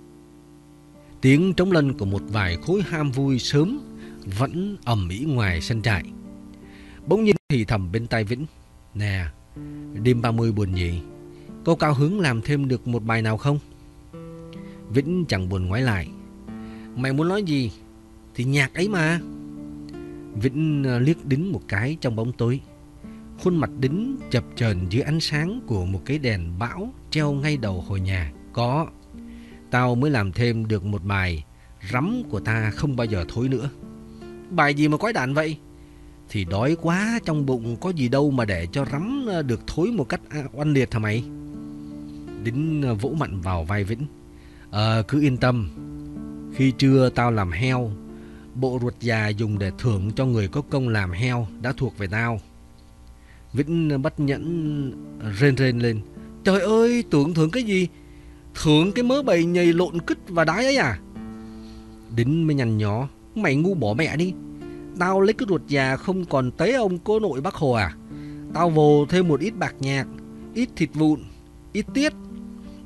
Tiếng trống lân của một vài khối ham vui sớm vẫn ầm ĩ ngoài sân trại. Bỗng nhiên thì thầm bên tai Vĩnh. Nè, đêm 30 buồn nhỉ? Cô cao hứng làm thêm được một bài nào không? Vĩnh chẳng buồn ngoái lại. Mày muốn nói gì thì nhạc ấy mà. Vĩnh liếc Đính một cái trong bóng tối. Khuôn mặt Đính chập chờn dưới ánh sáng của một cái đèn bão treo ngay đầu hồi nhà. Có, tao mới làm thêm được một bài Rắm của ta không bao giờ thối nữa. Bài gì mà quái đản vậy? Thì đói quá trong bụng có gì đâu mà để cho rắm được thối một cách oanh liệt hả mày? Đính vỗ mạnh vào vai Vĩnh. Cứ yên tâm. Khi trưa tao làm heo, bộ ruột già dùng để thưởng cho người có công làm heo đã thuộc về tao. Vĩnh bất nhẫn rên lên. Trời ơi, tưởng thưởng cái gì? Thưởng cái mớ bầy nhầy lộn cứt và đái ấy à? Đính mới nhăn nhó. Mày ngu bỏ mẹ đi. Tao lấy cái ruột già không còn tới ông cô nội Bác Hồ à? Tao vồ thêm một ít bạc nhạc, ít thịt vụn, ít tiết.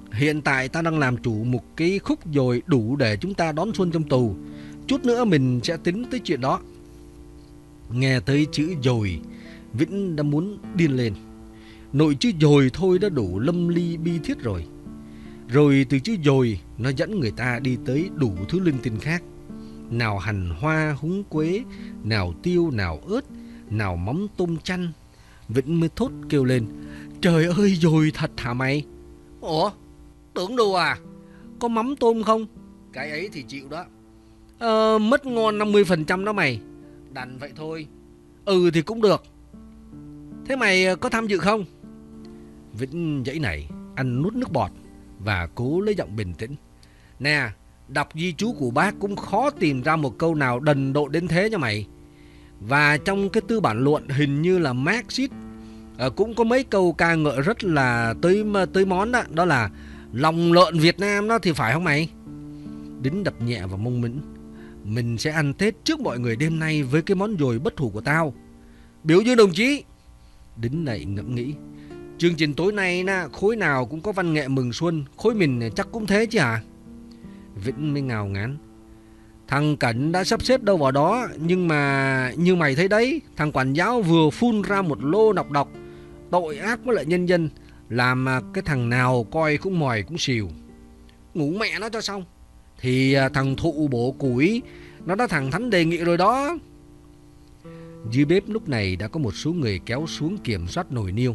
Hiện tại ta đang làm chủ một cái khúc dồi đủ để chúng ta đón xuân trong tù. Chút nữa mình sẽ tính tới chuyện đó. Nghe tới chữ dồi, Vĩnh đã muốn điên lên. Nội chữ dồi thôi đã đủ lâm ly bi thiết rồi. Rồi từ chữ dồi nó dẫn người ta đi tới đủ thứ linh tinh khác. Nào hành hoa húng quế, nào tiêu, nào ớt, nào mắm tôm chanh. Vĩnh mới thốt kêu lên: trời ơi, dồi thật hả mày? Ủa, tưởng đùa à? Có mắm tôm không? Cái ấy thì chịu đó. Mất ngon 50% đó mày. Đành vậy thôi. Ừ thì cũng được. Thế mày có tham dự không? Vĩnh dãy này, ăn nuốt nước bọt và cố lấy giọng bình tĩnh. Nè, đọc di chú của bác cũng khó tìm ra một câu nào đần độn đến thế nha mày. Và trong cái tư bản luận hình như là Marxist cũng có mấy câu ca ngợi rất là tới món đó. Đó là lòng lợn Việt Nam đó thì phải không mày? Đính đập nhẹ vào mông Mĩnh. Mình sẽ ăn Tết trước mọi người đêm nay với cái món dồi bất hủ của tao. Biểu dương đồng chí. Đính lại ngẫm nghĩ. Chương trình tối nay khối nào cũng có văn nghệ mừng xuân. Khối mình chắc cũng thế chứ hả? Vĩnh mới ngào ngán. Thằng Cảnh đã sắp xếp đâu vào đó. Nhưng mà như mày thấy đấy, thằng quản giáo vừa phun ra một lô nọc độc tội ác với lại nhân dân, làm cái thằng nào coi cũng mòi cũng xìu. Ngủ mẹ nó cho xong. Thì thằng thụ bổ củi nó đã thẳng thắn đề nghị rồi đó. Dưới bếp lúc này đã có một số người kéo xuống kiểm soát nồi niêu.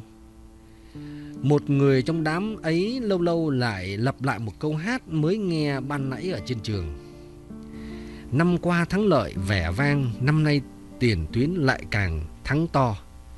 Một người trong đám ấy lâu lâu lại lặp lại một câu hát mới nghe ban nãy ở trên trường. Năm qua thắng lợi vẻ vang, năm nay tiền tuyến lại càng thắng to.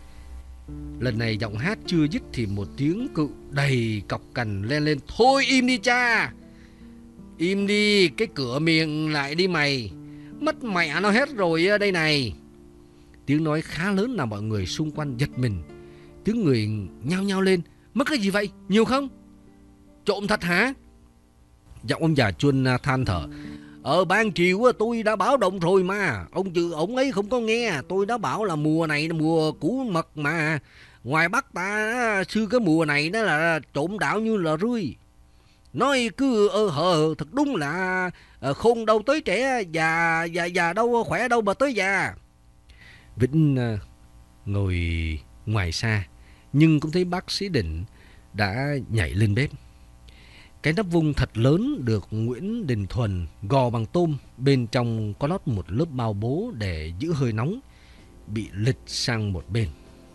Lần này giọng hát chưa dứt thì một tiếng cự đầy cọc cằn len lên. Thôi im đi cha. Im đi, cái cửa miệng lại đi mày. Mất mẹ nó hết rồi đây này. Tiếng nói khá lớn làm mọi người xung quanh giật mình. Tiếng người nhao nhao lên. Mất cái gì vậy? Nhiều không? Trộm thật hả? Giọng ông già Chuân than thở. Ban chiều tôi đã báo động rồi mà. Ông ấy không có nghe. Tôi đã bảo là mùa này là mùa củ mật mà. Ngoài Bắc ta xưa cái mùa này đó là trộm đạo như là rươi. Nói cứ hờ thật đúng là khôn đâu tới trẻ, già đâu khỏe đâu mà tới già. Vĩnh ngồi ngoài xa nhưng cũng thấy bác sĩ Định đã nhảy lên bếp. Cái nắp vung thật lớn được Nguyễn Đình Thuần gò bằng tôm, bên trong có lót một lớp bao bố để giữ hơi nóng, bị lệch sang một bên.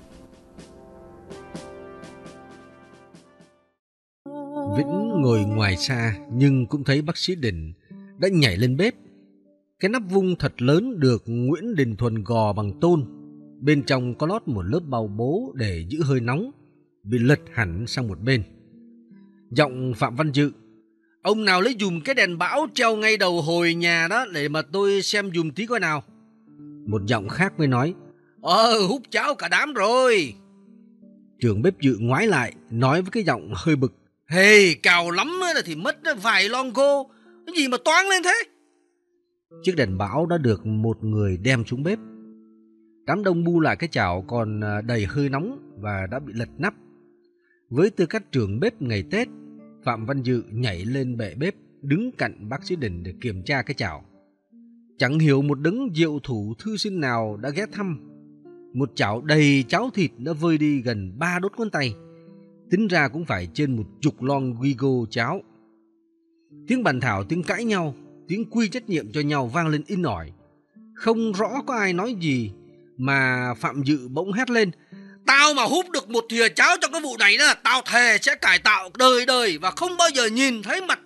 Vĩnh ngồi ngoài xa nhưng cũng thấy bác sĩ Định đã nhảy lên bếp. Cái nắp vung thật lớn được Nguyễn Đình Thuần gò bằng tôn, bên trong có lót một lớp bao bố để giữ hơi nóng, bị lệch hẳn sang một bên. Giọng Phạm Văn Dự. Ông nào lấy dùm cái đèn bão treo ngay đầu hồi nhà đó để mà tôi xem dùm tí coi nào. Một giọng khác mới nói. Hút cháo cả đám rồi. Trưởng bếp Dự ngoái lại nói với cái giọng hơi bực. Hey, cào lắm thì mất vài lon cô. Cái gì mà toáng lên thế? Chiếc đèn bão đã được một người đem xuống bếp. Đám đông bu lại cái chảo còn đầy hơi nóng và đã bị lật nắp. Với tư cách trưởng bếp ngày Tết, Phạm Văn Dự nhảy lên bệ bếp, đứng cạnh bác sĩ Đình để kiểm tra cái chảo. Chẳng hiểu một đấng diệu thủ thư sinh nào đã ghé thăm. Một chảo đầy cháo thịt đã vơi đi gần 3 đốt ngón tay. Tính ra cũng phải trên 10 lon Guigo cháo. Tiếng bàn thảo, tiếng cãi nhau, tiếng quy trách nhiệm cho nhau vang lên in ỏi. Không rõ có ai nói gì mà Phạm Dự bỗng hét lên. Tao mà húp được một thìa cháo trong cái vụ này đó, tao thề sẽ cải tạo đời đời và không bao giờ nhìn thấy mặt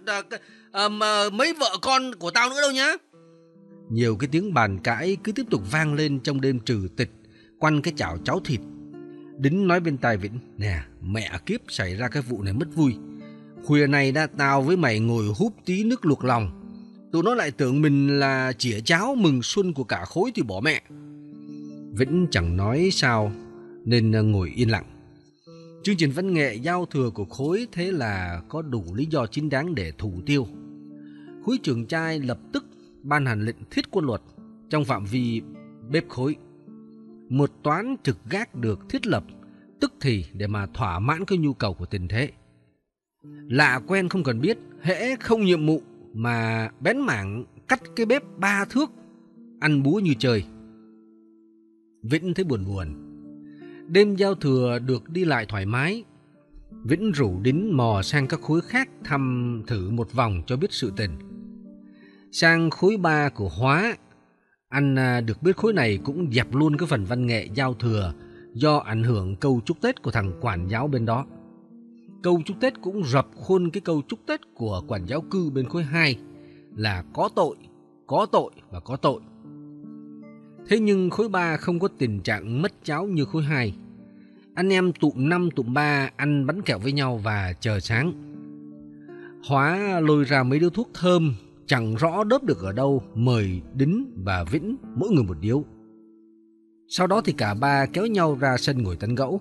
mấy vợ con của tao nữa đâu nhá. Nhiều cái tiếng bàn cãi cứ tiếp tục vang lên trong đêm trừ tịch quanh cái chảo cháo thịt. Đính nói bên tai Vĩnh. Nè, mẹ kiếp, xảy ra cái vụ này mất vui. Khuya này tao với mày ngồi húp tí nước luộc lòng. Tụi nó lại tưởng mình là chĩa cháo mừng xuân của cả khối thì bỏ mẹ. Vĩnh chẳng nói sao nên ngồi yên lặng. Chương trình văn nghệ giao thừa của khối thế là có đủ lý do chính đáng để thủ tiêu. Khối trưởng trai lập tức ban hành lệnh thiết quân luật trong phạm vi bếp khối. Một toán trực gác được thiết lập tức thì để mà thỏa mãn cái nhu cầu của tình thế. Lạ quen không cần biết, hễ không nhiệm vụ mà bén mảng cắt cái bếp 3 thước, ăn búa như chơi. Vĩnh thấy buồn buồn. Đêm giao thừa được đi lại thoải mái. Vĩnh rủ Đính mò sang các khối khác thăm thử một vòng cho biết sự tình. Sang khối 3 của Hóa, anh được biết khối này cũng dẹp luôn cái phần văn nghệ giao thừa do ảnh hưởng câu chúc Tết của thằng quản giáo bên đó. Câu chúc Tết cũng rập khuôn cái câu chúc Tết của quản giáo cư bên khối 2 là có tội và có tội. Thế nhưng khối 3 không có tình trạng mất cháo như khối 2. Anh em tụm 5 tụm 3 ăn bánh kẹo với nhau và chờ sáng. Hóa lôi ra mấy điếu thuốc thơm chẳng rõ đớp được ở đâu, mời Đính và Vĩnh mỗi người một điếu. Sau đó thì cả ba kéo nhau ra sân ngồi tán gẫu.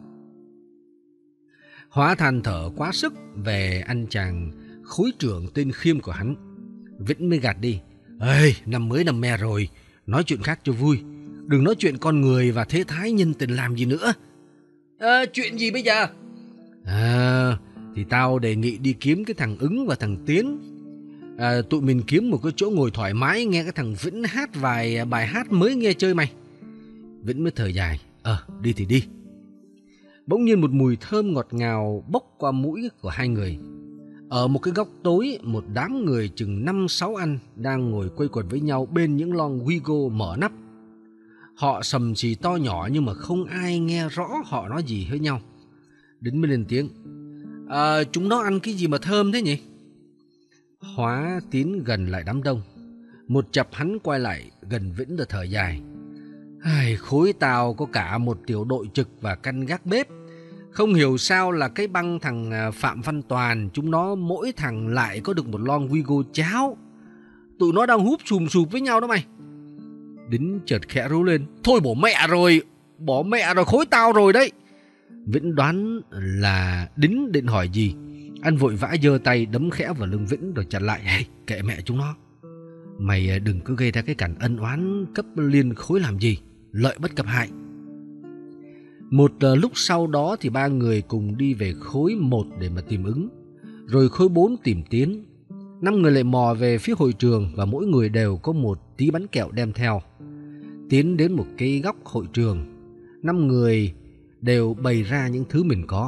Hóa than thở quá sức về anh chàng khối trưởng tên Khiêm của hắn. Vĩnh mới gạt đi. Ê, năm mới năm me rồi, nói chuyện khác cho vui. Đừng nói chuyện con người và thế thái nhân tình làm gì nữa. Chuyện gì bây giờ? Thì tao đề nghị đi kiếm cái thằng Ứng và thằng Tiến. Tụi mình kiếm một cái chỗ ngồi thoải mái nghe cái thằng Vĩnh hát vài bài hát mới nghe chơi mày. Vĩnh mới thở dài. Đi thì đi. Bỗng nhiên một mùi thơm ngọt ngào bốc qua mũi của hai người. Ở một cái góc tối, một đám người chừng 5-6 anh đang ngồi quây quần với nhau bên những lon Wigo mở nắp. Họ sầm xì to nhỏ nhưng mà không ai nghe rõ họ nói gì với nhau. Đính mới lên tiếng. Chúng nó ăn cái gì mà thơm thế nhỉ? Hóa tiến gần lại đám đông. Một chập hắn quay lại gần Vĩnh rồi thở dài. Khối tao có cả một tiểu đội trực và căn gác bếp. Không hiểu sao là cái băng thằng Phạm Văn Toàn, chúng nó mỗi thằng lại có được một lon Wigo cháo. Tụi nó đang húp sùm sụp với nhau đó mày. Đính chợt khẽ rú lên. Thôi bỏ mẹ rồi, khối tao rồi đấy. Vĩnh đoán là Đính định hỏi gì. Anh vội vã giơ tay đấm khẽ vào lưng Vĩnh rồi chặn lại. Kệ mẹ chúng nó. Mày đừng cứ gây ra cái cảnh ân oán cấp liên khối làm gì. Lợi bất cập hại. Một lúc sau đó thì ba người cùng đi về khối 1 để mà tìm Ứng. Rồi khối 4 tìm Tiến. 5 người lại mò về phía hội trường và mỗi người đều có một tí bánh kẹo đem theo. Tiến đến một cái góc hội trường. 5 người đều bày ra những thứ mình có.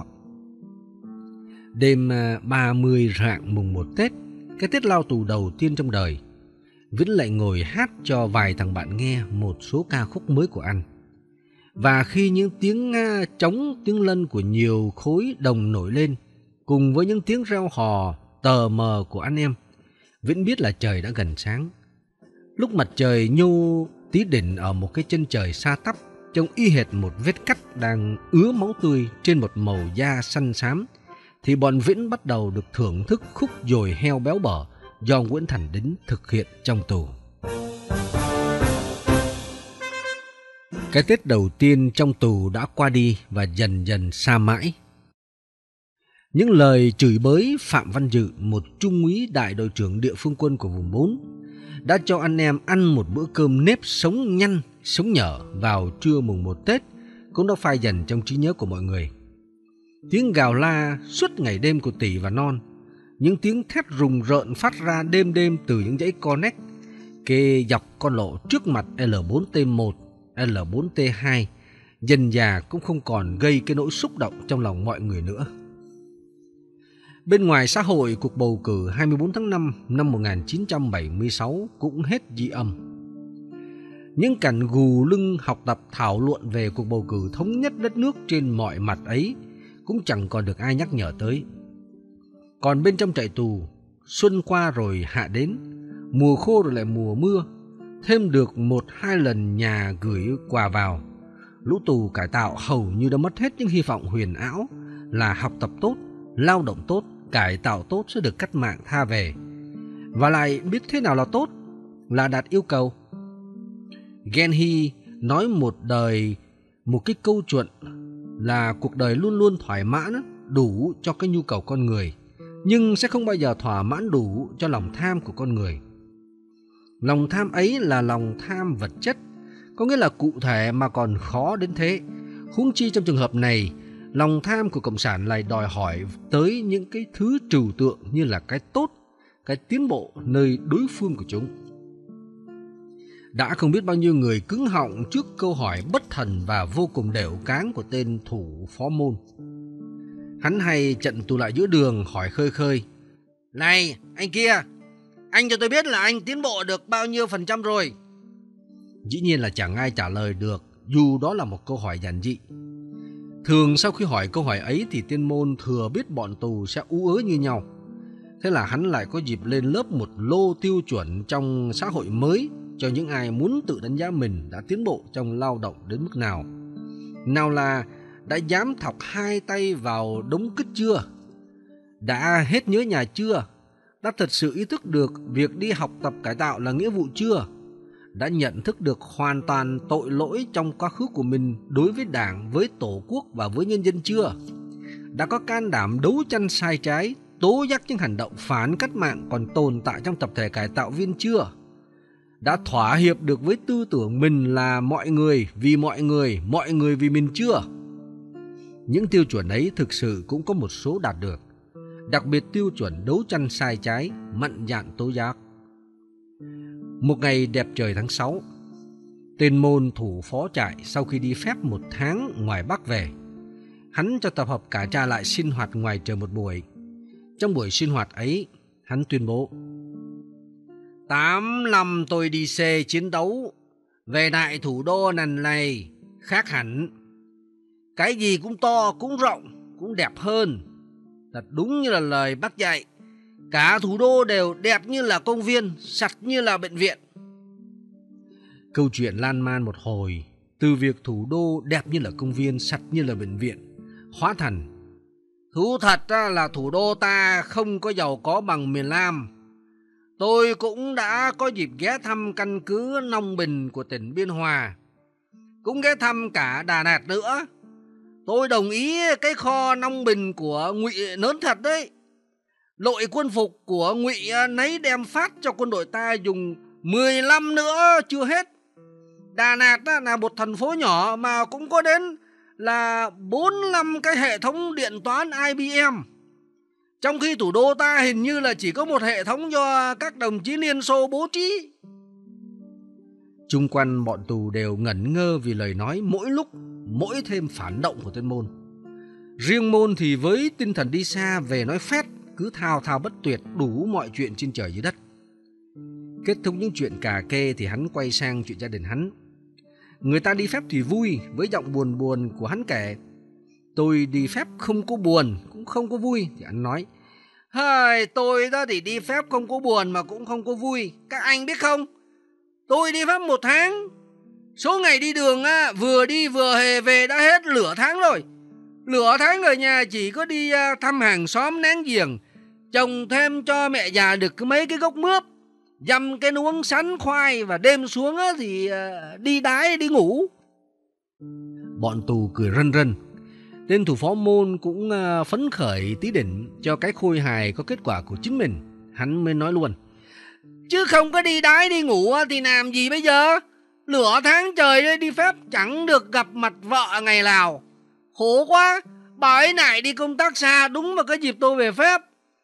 Đêm 30 rạng mùng 1 Tết, cái Tết lao tù đầu tiên trong đời, Vĩnh lại ngồi hát cho vài thằng bạn nghe một số ca khúc mới của anh. Và khi những tiếng trống, tiếng lân của nhiều khối đồng nổi lên, cùng với những tiếng reo hò tờ mờ của anh em, Vĩnh biết là trời đã gần sáng. Lúc mặt trời nhô tí đỉnh ở một cái chân trời xa tắp, trông y hệt một vết cắt đang ứa máu tươi trên một màu da xanh xám, thì bọn Vĩnh bắt đầu được thưởng thức khúc dồi heo béo bở do Nguyễn Thành Đính thực hiện trong tù. Cái Tết đầu tiên trong tù đã qua đi và dần dần xa mãi. Những lời chửi bới Phạm Văn Dự, một trung úy đại đội trưởng địa phương quân của vùng 4, đã cho anh em ăn một bữa cơm nếp sống nhăn, sống nhở vào trưa mùng 1 Tết cũng đã phai dần trong trí nhớ của mọi người. Tiếng gào la suốt ngày đêm của Tỷ và Non, những tiếng thét rùng rợn phát ra đêm đêm từ những dãy Connex kê dọc con lộ trước mặt L4T1, L4T2, dần dà cũng không còn gây cái nỗi xúc động trong lòng mọi người nữa. Bên ngoài xã hội, cuộc bầu cử 24 tháng 5 năm 1976 cũng hết dị âm. Những cảnh gù lưng học tập thảo luận về cuộc bầu cử thống nhất đất nước trên mọi mặt ấy cũng chẳng còn được ai nhắc nhở tới. Còn bên trong trại tù, xuân qua rồi hạ đến, mùa khô rồi lại mùa mưa, thêm được 1-2 lần nhà gửi quà vào. Lũ tù cải tạo hầu như đã mất hết những hy vọng huyền ảo là học tập tốt, lao động tốt, cải tạo tốt sẽ được cách mạng tha về. Và lại biết thế nào là tốt, là đạt yêu cầu. Genhi nói một cái câu chuyện là cuộc đời luôn luôn thỏa mãn đủ cho cái nhu cầu con người, nhưng sẽ không bao giờ thỏa mãn đủ cho lòng tham của con người. Lòng tham ấy là lòng tham vật chất, có nghĩa là cụ thể mà còn khó đến thế. Huống chi trong trường hợp này, Lòng tham của Cộng sản lại đòi hỏi tới những cái thứ trừu tượng như là cái tốt, cái tiến bộ nơi đối phương của chúng. Đã không biết bao nhiêu người cứng họng trước câu hỏi bất thần và vô cùng đểu cáng của tên thủ phó môn. Hắn hay chặn tù lại giữa đường hỏi khơi khơi: "Này, anh kia, anh cho tôi biết là anh tiến bộ được bao nhiêu % rồi?" Dĩ nhiên là chẳng ai trả lời được, dù đó là một câu hỏi giản dị. Thường sau khi hỏi câu hỏi ấy thì tên môn thừa biết bọn tù sẽ ú ớ như nhau. Thế là hắn lại có dịp lên lớp một lô tiêu chuẩn trong xã hội mới cho những ai muốn tự đánh giá mình đã tiến bộ trong lao động đến mức nào. Nào là đã dám thọc 2 tay vào đống cứt chưa? Đã hết nhớ nhà chưa? Đã thật sự ý thức được việc đi học tập cải tạo là nghĩa vụ chưa? Đã nhận thức được hoàn toàn tội lỗi trong quá khứ của mình đối với Đảng, với Tổ quốc và với nhân dân chưa? Đã có can đảm đấu tranh sai trái, tố giác những hành động phản cách mạng còn tồn tại trong tập thể cải tạo viên chưa? Đã thỏa hiệp được với tư tưởng mình là mọi người vì mình chưa? Những tiêu chuẩn ấy thực sự cũng có một số đạt được, đặc biệt tiêu chuẩn đấu tranh sai trái, mạnh dạn tố giác. Một ngày đẹp trời tháng 6, tên môn thủ phó trại sau khi đi phép 1 tháng ngoài Bắc về, hắn cho tập hợp cả trại lại sinh hoạt ngoài trời một buổi. Trong buổi sinh hoạt ấy, hắn tuyên bố: 8 năm tôi đi xe chiến đấu, về lại thủ đô lần này khác hẳn. Cái gì cũng to, cũng rộng, cũng đẹp hơn. Thật đúng như là lời Bác dạy, cả thủ đô đều đẹp như là công viên, sạch như là bệnh viện. Câu chuyện lan man một hồi, từ việc thủ đô đẹp như là công viên, sạch như là bệnh viện, hóa thành: thú thật là thủ đô ta không có giàu có bằng miền Nam. Tôi cũng đã có dịp ghé thăm căn cứ Nông Bình của tỉnh Biên Hòa, cũng ghé thăm cả Đà Lạt nữa. Tôi đồng ý cái kho Nông Bình của Ngụy lớn thật đấy. Lội quân phục của Ngụy nấy đem phát cho quân đội ta dùng 10 năm nữa chưa hết. Đà Lạt là một thành phố nhỏ mà cũng có đến là 4-5 cái hệ thống điện toán IBM. Trong khi thủ đô ta hình như là chỉ có một hệ thống do các đồng chí Liên Xô bố trí. Chung quanh bọn tù đều ngẩn ngơ vì lời nói mỗi lúc mỗi thêm phản động của tên môn. Riêng môn thì với tinh thần đi xa về nói phét, cứ thao thao bất tuyệt đủ mọi chuyện trên trời dưới đất. Kết thúc những chuyện cà kê thì hắn quay sang chuyện gia đình hắn. Người ta đi phép thì vui, với giọng buồn buồn của hắn kể: tôi đi phép không có buồn, cũng không có vui. Thì hắn nói: tôi đó thì đi phép không có buồn mà cũng không có vui. Các anh biết không, tôi đi phép 1 tháng, số ngày đi đường vừa đi vừa về đã hết nửa tháng rồi. Nửa tháng ở nhà chỉ có đi thăm hàng xóm láng giềng, trồng thêm cho mẹ già được mấy cái gốc mướp, dăm cái nuống sắn khoai, và đêm xuống thì đi đái đi ngủ. Bọn tù cười rân rân. Tên thủ phó môn cũng phấn khởi tí đỉnh cho cái khôi hài có kết quả của chính mình. Hắn mới nói luôn: chứ không có đi đái đi ngủ thì làm gì bây giờ? Nửa tháng trời đi phép chẳng được gặp mặt vợ ngày nào. Khổ quá, bà ấy lại đi công tác xa đúng vào cái dịp tôi về phép.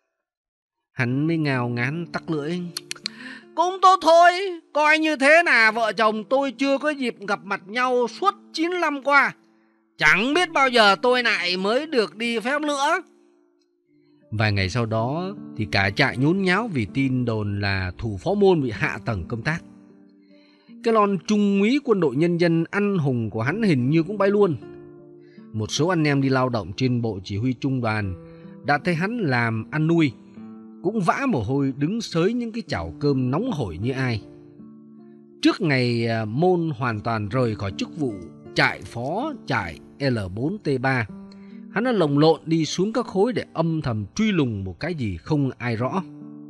Hắn mới ngào ngán tắc lưỡi: cũng tốt thôi, coi như thế là vợ chồng tôi chưa có dịp gặp mặt nhau suốt 9 năm qua. Chẳng biết bao giờ tôi lại mới được đi phép nữa. Vài ngày sau đó thì cả trại nhốn nháo vì tin đồn là thủ phó môn bị hạ tầng công tác. Cái lon trung úy quân đội nhân dân anh hùng của hắn hình như cũng bay luôn. Một số anh em đi lao động trên bộ chỉ huy trung đoàn đã thấy hắn làm ăn nuôi, cũng vã mồ hôi đứng xới những cái chảo cơm nóng hổi như ai. Trước ngày môn hoàn toàn rời khỏi chức vụ trại phó trại L4T3, hắn đã lồng lộn đi xuống các khối để âm thầm truy lùng một cái gì không ai rõ.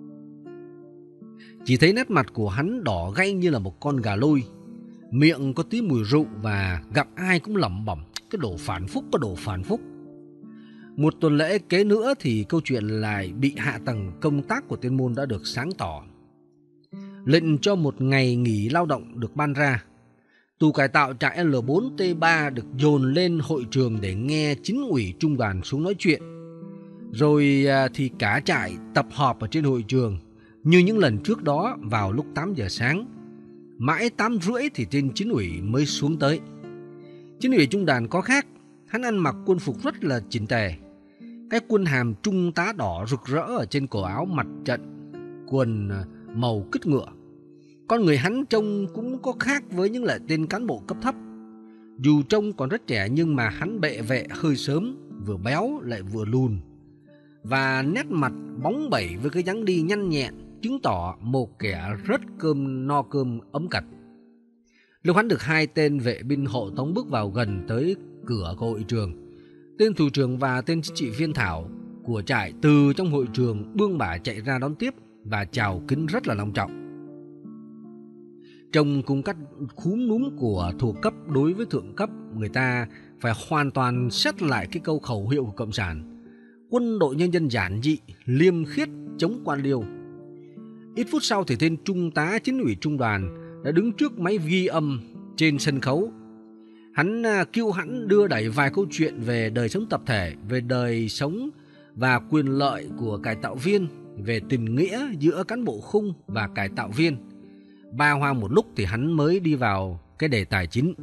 Chỉ thấy nét mặt của hắn đỏ gay như là một con gà lôi, miệng có tí mùi rượu và gặp ai cũng lẩm bẩm: cái đồ phản phúc, cái đồ phản phúc. Một tuần lễ kế nữa thì câu chuyện lại bị hạ tầng công tác của tên môn đã được sáng tỏ. Lệnh cho một ngày nghỉ lao động được ban ra. Tù cải tạo trại L4T3 được dồn lên hội trường để nghe chính ủy trung đoàn xuống nói chuyện. Rồi thì cả trại tập họp ở trên hội trường như những lần trước đó vào lúc 8 giờ sáng. Mãi 8 rưỡi thì tên chính ủy mới xuống tới. Chính ủy trung đoàn có khác, hắn ăn mặc quân phục rất là chỉnh tề. Cái quân hàm trung tá đỏ rực rỡ ở trên cổ áo mặt trận, quần màu cứt ngựa. Con người hắn trông cũng có khác với những loại tên cán bộ cấp thấp. Dù trông còn rất trẻ nhưng mà hắn bệ vệ hơi sớm, vừa béo lại vừa lùn. Và nét mặt bóng bẩy với cái dáng đi nhanh nhẹn, chứng tỏ một kẻ rất no cơm ấm cặt. Lúc hắn được 2 tên vệ binh hộ tống bước vào gần tới cửa của hội trường, tên thủ trưởng và tên chính trị viên Thảo của trại từ trong hội trường bươn bả chạy ra đón tiếp và chào kính rất là long trọng. Trong cung cách khúm núm của thuộc cấp đối với thượng cấp, người ta phải hoàn toàn xét lại cái câu khẩu hiệu của Cộng sản: quân đội nhân dân giản dị, liêm khiết, chống quan liêu. Ít phút sau thì tên trung tá chính ủy trung đoàn đã đứng trước máy ghi âm trên sân khấu. Hắn kêu hắn đưa đẩy vài câu chuyện về đời sống tập thể, về đời sống và quyền lợi của cải tạo viên, về tình nghĩa giữa cán bộ khung và cải tạo viên. Ba hoa một lúc thì hắn mới đi vào cái đề tài chính.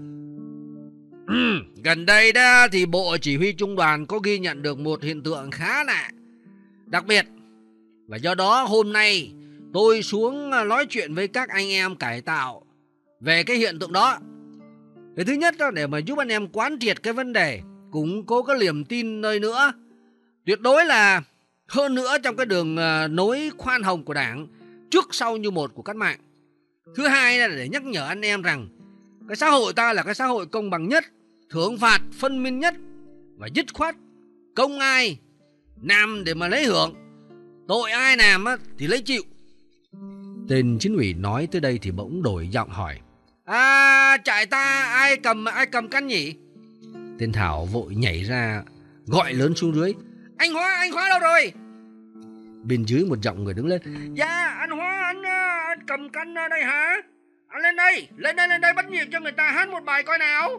Gần đây đó thì Bộ Chỉ huy Trung đoàn có ghi nhận được một hiện tượng khá lạ, đặc biệt. Và do đó hôm nay tôi xuống nói chuyện với các anh em cải tạo về cái hiện tượng đó. Cái thứ nhất đó, để mà giúp anh em quán triệt cái vấn đề, củng cố cái niềm tin nơi nữa, tuyệt đối là hơn nữa trong cái đường nối khoan hồng của Đảng, trước sau như một của cách mạng. Thứ hai là để nhắc nhở anh em rằng cái xã hội ta là cái xã hội công bằng nhất, thưởng phạt phân minh nhất và dứt khoát, công ai làm để mà lấy hưởng, tội ai làm thì lấy chịu. Tên chính ủy nói tới đây thì bỗng đổi giọng hỏi: trại ta ai cầm cân nhỉ? Tên Thảo vội nhảy ra gọi lớn xuống dưới: Anh Hóa đâu rồi? Bên dưới một giọng người đứng lên: Dạ anh Hóa, anh cầm cân đây hả? Anh lên đây bắt nhịp cho người ta hát một bài coi nào.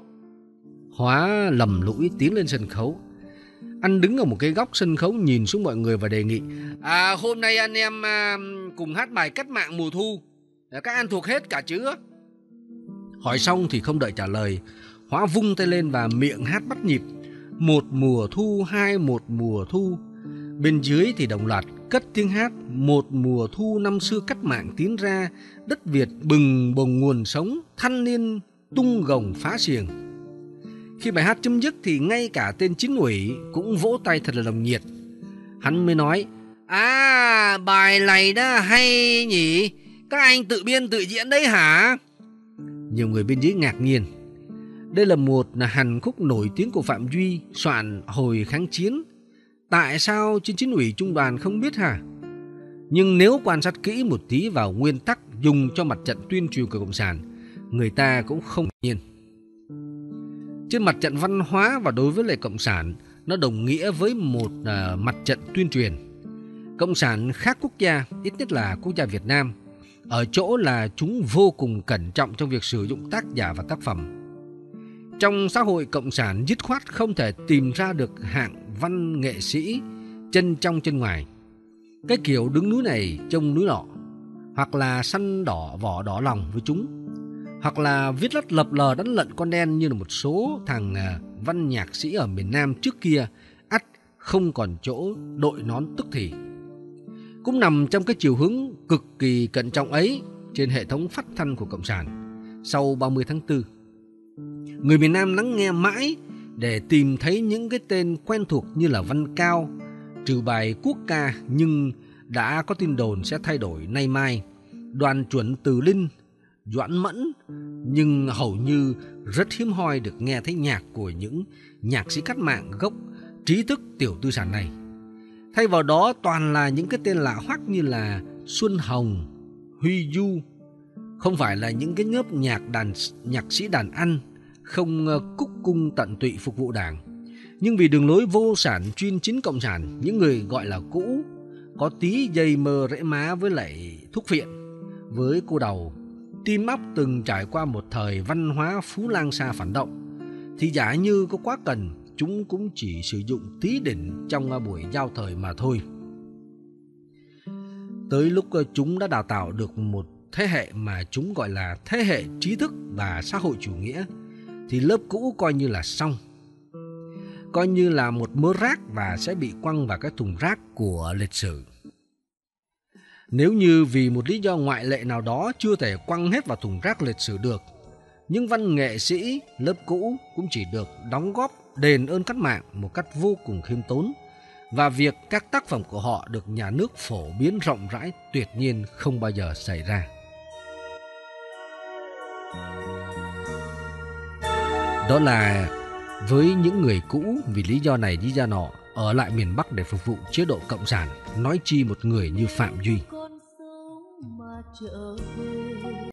Hóa lầm lũi tiến lên sân khấu. Anh đứng ở một cái góc sân khấu nhìn xuống mọi người và đề nghị: hôm nay anh em cùng hát bài Cách mạng mùa thu. Các anh thuộc hết cả chứ? Hỏi xong thì không đợi trả lời, Hóa vung tay lên và miệng hát bắt nhịp: Một mùa thu, hai một mùa thu. Bên dưới thì đồng loạt cất tiếng hát: Một mùa thu năm xưa cách mạng tiến ra, đất Việt bừng bồng nguồn sống, thanh niên tung gồng phá xiềng. Khi bài hát chấm dứt thì ngay cả tên chính ủy cũng vỗ tay thật là nồng nhiệt. Hắn mới nói: bài này đó hay nhỉ, các anh tự biên tự diễn đấy hả? Nhiều người bên dưới ngạc nhiên. Đây là một hàn khúc nổi tiếng của Phạm Duy, soạn hồi kháng chiến. Tại sao chính ủy trung đoàn không biết hả? Nhưng nếu quan sát kỹ một tí vào nguyên tắc dùng cho mặt trận tuyên truyền của Cộng sản, người ta cũng không nhiên. Trên mặt trận văn hóa và đối với lại Cộng sản, nó đồng nghĩa với một mặt trận tuyên truyền. Cộng sản khác quốc gia, ít nhất là quốc gia Việt Nam, ở chỗ là chúng vô cùng cẩn trọng trong việc sử dụng tác giả và tác phẩm. Trong xã hội Cộng sản dứt khoát không thể tìm ra được hạng văn nghệ sĩ chân trong chân ngoài. Cái kiểu đứng núi này trông núi nọ, hoặc là săn đỏ vỏ đỏ lòng với chúng, hoặc là viết lắt lập lờ đánh lận con đen như là một số thằng văn nhạc sĩ ở miền Nam trước kia, ắt không còn chỗ đội nón tức thì. Cũng nằm trong cái chiều hướng cực kỳ cẩn trọng ấy trên hệ thống phát thanh của Cộng sản. Sau 30 tháng 4, người miền Nam lắng nghe mãi để tìm thấy những cái tên quen thuộc như là Văn Cao, trừ bài quốc ca nhưng đã có tin đồn sẽ thay đổi nay mai, Đoàn Chuẩn Từ Linh, Doãn Mẫn, nhưng hầu như rất hiếm hoi được nghe thấy nhạc của những nhạc sĩ cách mạng gốc trí thức tiểu tư sản này. Thay vào đó toàn là những cái tên lạ hoắc như là Xuân Hồng, Huy Du, không phải là những cái nhớp nhạc sĩ đàn ăn, không cúc cung tận tụy phục vụ Đảng. Nhưng vì đường lối vô sản chuyên chính Cộng sản, những người gọi là cũ, có tí dây mơ rễ má với lại thuốc phiện, với cô đầu, Tim Móc từng trải qua một thời văn hóa Phú Lang Sa phản động, thì giả như có quá cần, chúng cũng chỉ sử dụng tí đỉnh trong buổi giao thời mà thôi. Tới lúc chúng đã đào tạo được một thế hệ mà chúng gọi là thế hệ trí thức và xã hội chủ nghĩa, thì lớp cũ coi như là xong, coi như là một mớ rác và sẽ bị quăng vào cái thùng rác của lịch sử. Nếu như vì một lý do ngoại lệ nào đó chưa thể quăng hết vào thùng rác lịch sử được, những văn nghệ sĩ lớp cũ cũng chỉ được đóng góp đền ơn cách mạng một cách vô cùng khiêm tốn, và việc các tác phẩm của họ được nhà nước phổ biến rộng rãi tuyệt nhiên không bao giờ xảy ra. Đó là với những người cũ vì lý do này lý do nọ ở lại miền Bắc để phục vụ chế độ cộng sản, nói chi một người như Phạm Duy. Con sông mà trở về